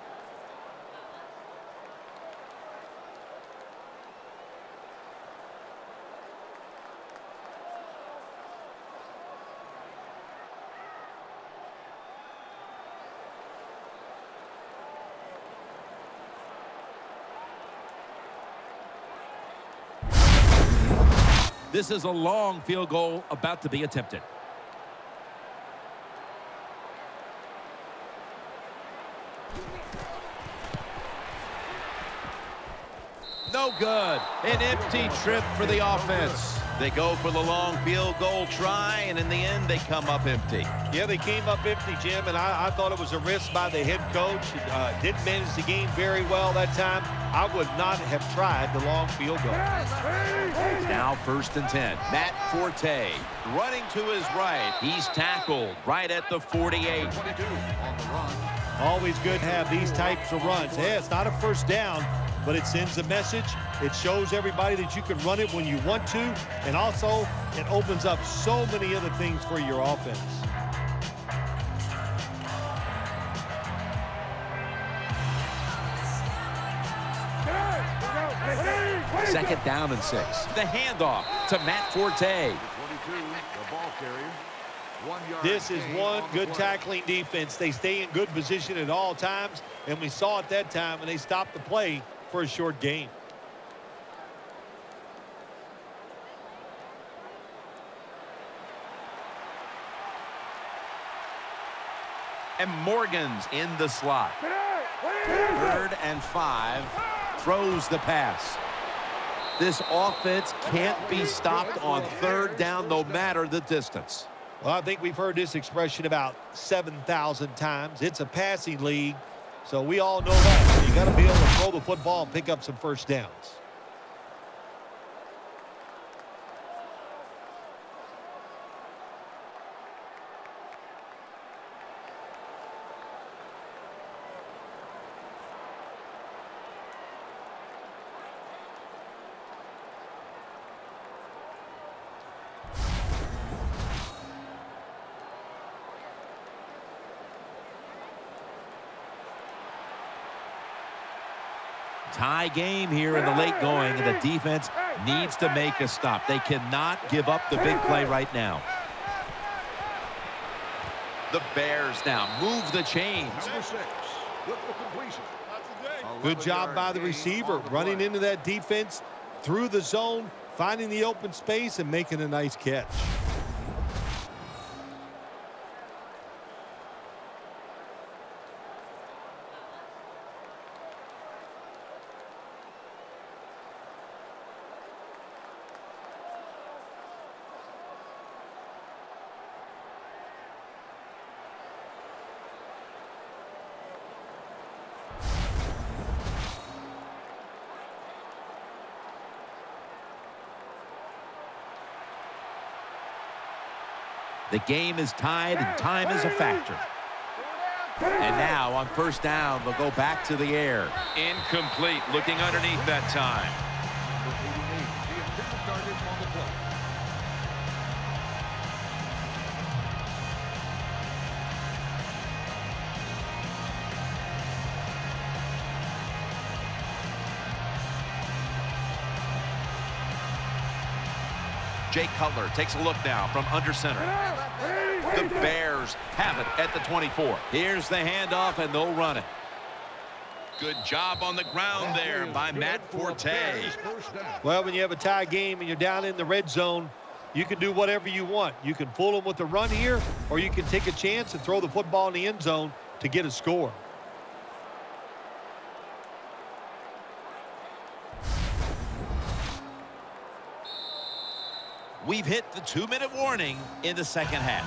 This is a long field goal about to be attempted. No good. An empty trip for the offense. They go for the long field goal try, and in the end, they come up empty. Yeah, they came up empty, Jim, and I thought it was a risk by the head coach. Didn't manage the game very well that time. I would not have tried the long field goal. Now first and 10. Matt Forte running to his right. He's tackled right at the 48. 22 on the run. Always good to have these types of runs. Yeah, it's not a first down, but it sends a message. It shows everybody that you can run it when you want to, and also it opens up so many other things for your offense. Second down and 6. The handoff to Matt Forte. 22, the ball carrier. 1 yard. This is gain one on the good play. tackling defense. They stay in good position at all times, and we saw it that time, and they stopped the play for a short gain. And Morgan's in the slot. Third and 5. Throws the pass. This offense can't be stopped on third down no matter the distance. Well, I think we've heard this expression about 7,000 times. It's a passing league, so we all know that. So you got to be able to throw the football and pick up some first downs. Tie game here in the late going, and the defense needs to make a stop. They cannot give up the big play right now. The Bears now move the chains. Number 6 with the completion. Good job by the receiver, running into that defense through the zone, finding the open space, and making a nice catch. The game is tied and time is a factor. And now on first down, they'll go back to the air. Incomplete, looking underneath that time. Number 88, the intended target on the play. Jay Cutler takes a look now from under center. The Bears have it at the 24. Here's the handoff, and they'll run it. Good job on the ground there by Matt Forte. Well, when you have a tie game and you're down in the red zone, you can do whatever you want. You can fool them with the run here, or you can take a chance and throw the football in the end zone to get a score. We've hit the 2-minute warning in the second half.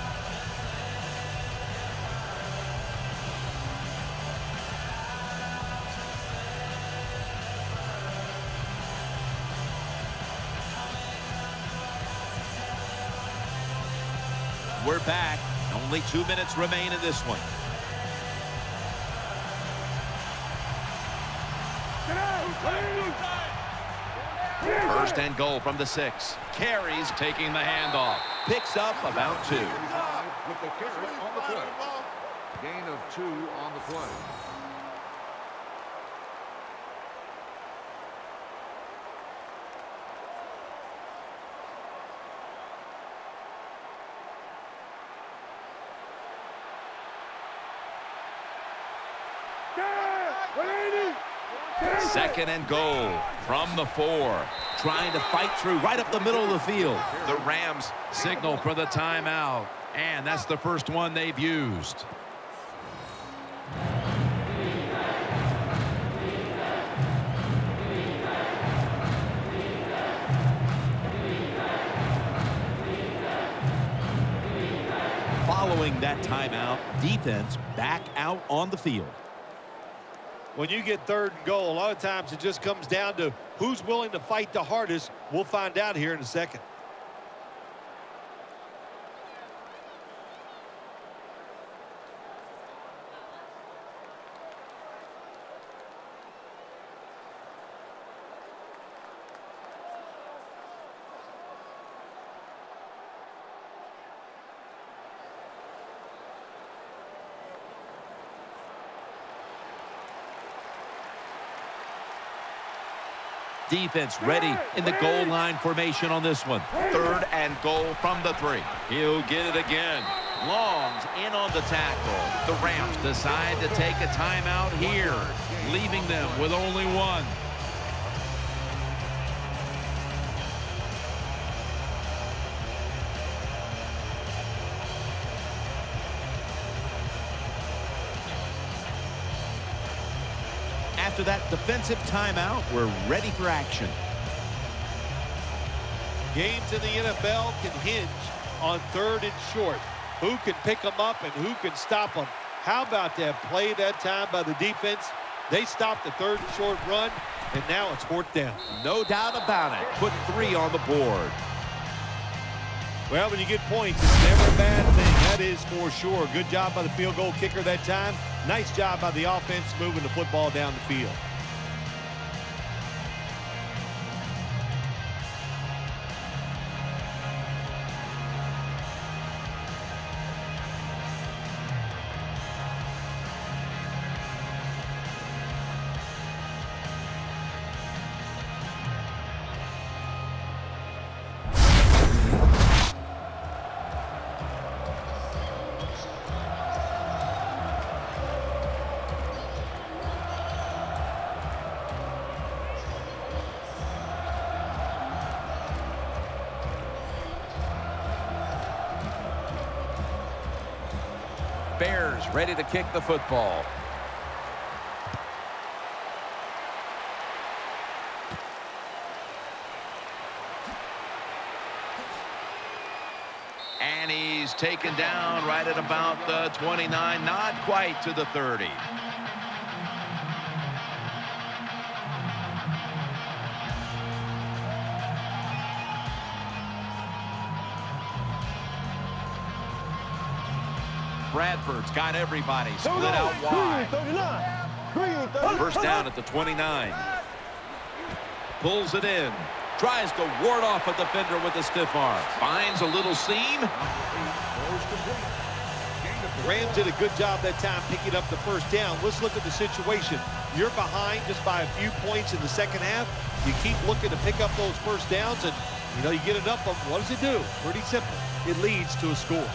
We're back. Only 2 minutes remain in this one. First and goal from the 6. Carries taking the handoff. Picks up about 2. With the carry on the play. Gain of 2 on the play. Second and goal from the 4. Trying to fight through right up the middle of the field. The Rams signal for the timeout, and that's the first one they've used. Following that timeout, defense back out on the field. When you get third and goal, a lot of times it just comes down to who's willing to fight the hardest. We'll find out here in a second. Defense ready in the goal line formation on this one. Third and goal from the 3. He'll get it again. Long's in on the tackle. The Rams decide to take a timeout here, leaving them with only one. After that defensive timeout, we're ready for action. Games in the NFL can hinge on third and short. Who can pick them up and who can stop them? How about that play that time by the defense? They stopped the third and short run, and now it's fourth down. No doubt about it. Put 3 on the board. Well, when you get points, it's never a bad thing. That is for sure. Good job by the field goal kicker that time. Nice job by the offense moving the football down the field. Bears ready to kick the football. And he's taken down right at about the 29, not quite to the 30. Bradford's got everybody split Here we go. out wide. Green 39. Green 39. First down at the 29. Pulls it in. Tries to ward off a defender with a stiff arm. Finds a little seam. The Rams did a good job that time picking up the first down. Let's look at the situation. You're behind just by a few points in the second half. You keep looking to pick up those first downs, and you get enough of them. What does it do? Pretty simple. It leads to a score.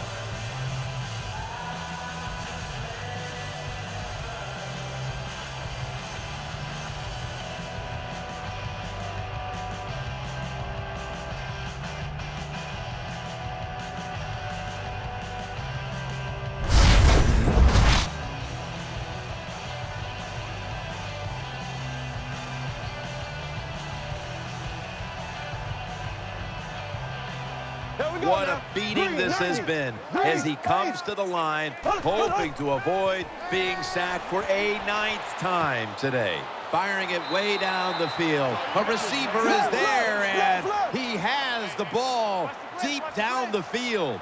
What a beating this has been as he comes to the line, hoping to avoid being sacked for a 9th time today. Firing it way down the field. A receiver is there, and he has the ball deep down the field.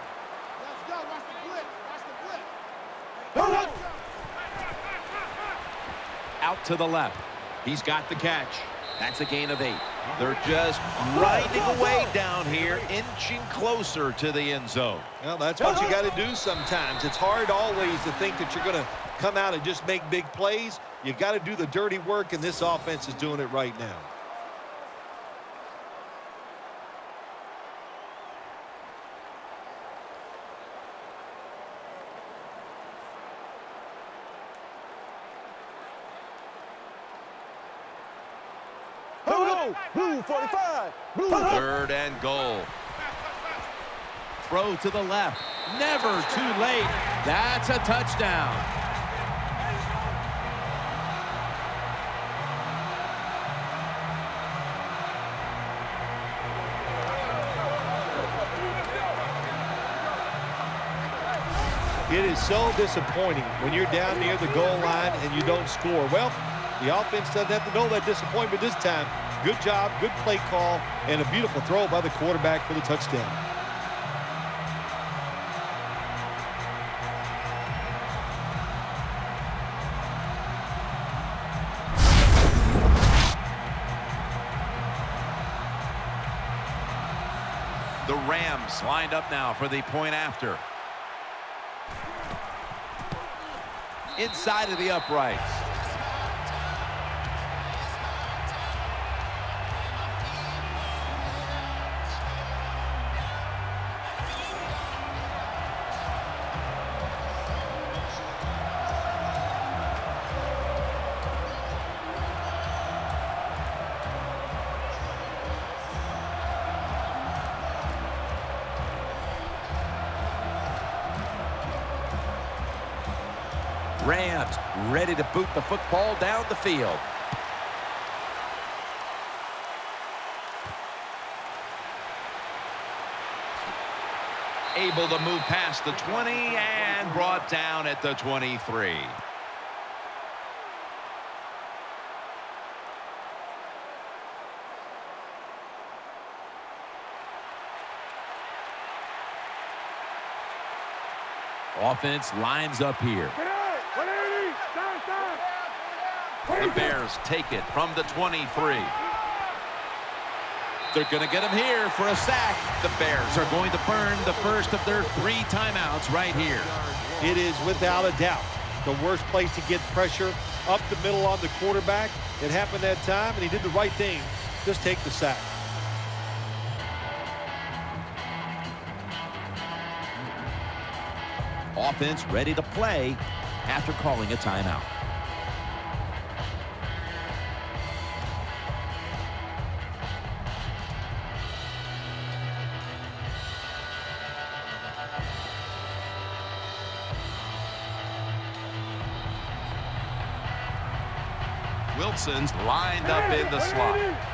Out to the left. He's got the catch. That's a gain of 8. They're just grinding away down here, inching closer to the end zone. Well, that's what you got to do sometimes. It's hard always to think that you're going to come out and just make big plays. You got to do the dirty work, and this offense is doing it right now. Blue 45. Blue. 3rd and goal. Throw to the left. Never too late. That's a touchdown. It is so disappointing when you're down near the goal line and you don't score. Well, the offense doesn't have to know that disappointment this time. Good job, good play call, and a beautiful throw by the quarterback for the touchdown. The Rams lined up now for the point after. Inside of the uprights. Rams ready to boot the football down the field. Able to move past the 20 and brought down at the 23. Offense lines up here. The Bears take it from the 23. They're going to get him here for a sack. The Bears are going to burn the first of their 3 timeouts right here. It is without a doubt the worst place to get pressure up the middle on the quarterback. It happened that time, and he did the right thing. Just take the sack. Offense ready to play after calling a timeout. Wilson's lined up in the slot.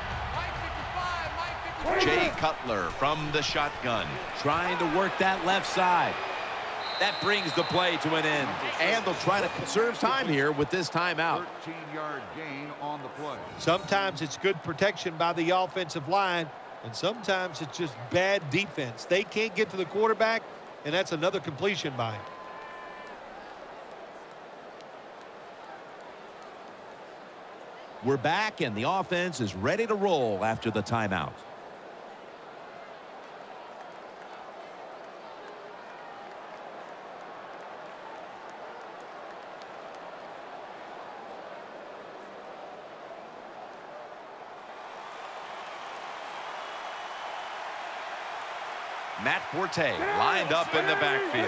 Jay Cutler from the shotgun, trying to work that left side. That brings the play to an end. And they'll try to conserve time here with this timeout. 13-yard gain on the play. Sometimes it's good protection by the offensive line, and sometimes it's just bad defense. They can't get to the quarterback, and that's another completion by him. We're back, and the offense is ready to roll after the timeout. Matt Forte lined up in the backfield.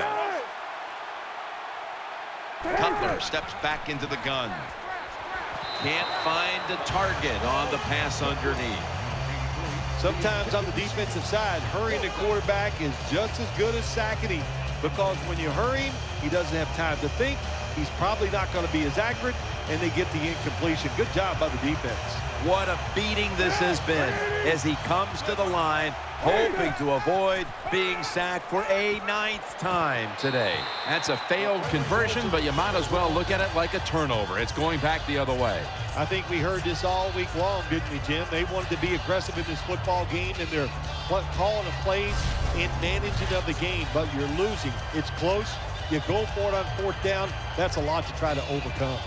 Cutler steps back into the gun. Can't find a target on the pass underneath. Sometimes on the defensive side, hurrying the quarterback is just as good as sacking him, because when you hurry him, he doesn't have time to think. He's probably not going to be as accurate, and they get the incompletion. Good job by the defense. What a beating this has been as he comes to the line, hoping to avoid being sacked for a 9th time today. That's a failed conversion, but you might as well look at it like a turnover. It's going back the other way. I think we heard this all week long, didn't we, Jim? They wanted to be aggressive in this football game, and they're calling the plays and managing of the game, but you're losing. It's close. You go for it on 4th down. That's a lot to try to overcome.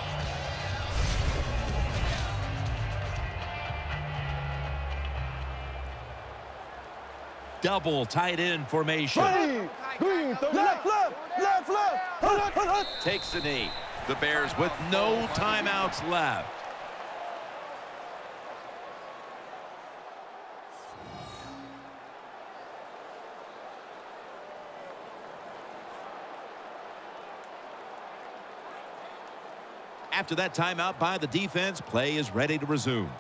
Double tight end formation. Green, left. Takes the knee. The Bears with no timeouts left. After that timeout by the defense, play is ready to resume.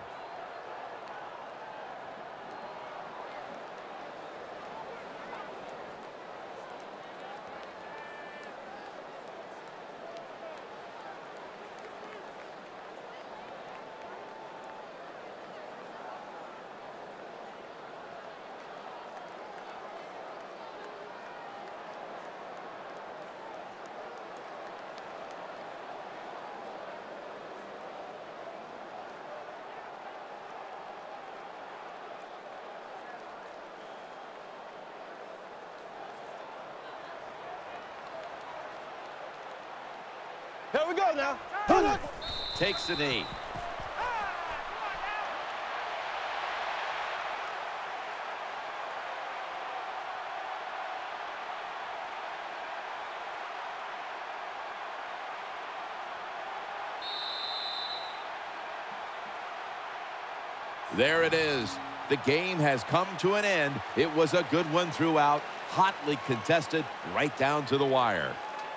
Here we go now. Takes the knee. There it is. The game has come to an end. It was a good one throughout, hotly contested right down to the wire.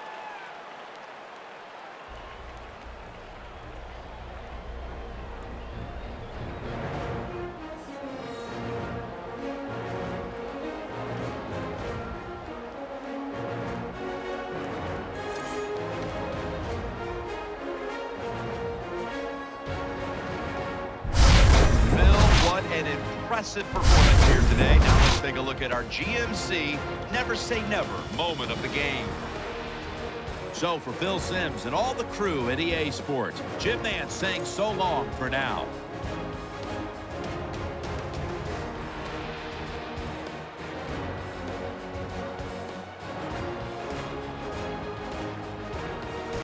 Impressive performance here today. Now let's take a look at our GMC Never Say Never moment of the game. So for Phil Simms and all the crew at EA Sports, Jim Nantz saying so long for now.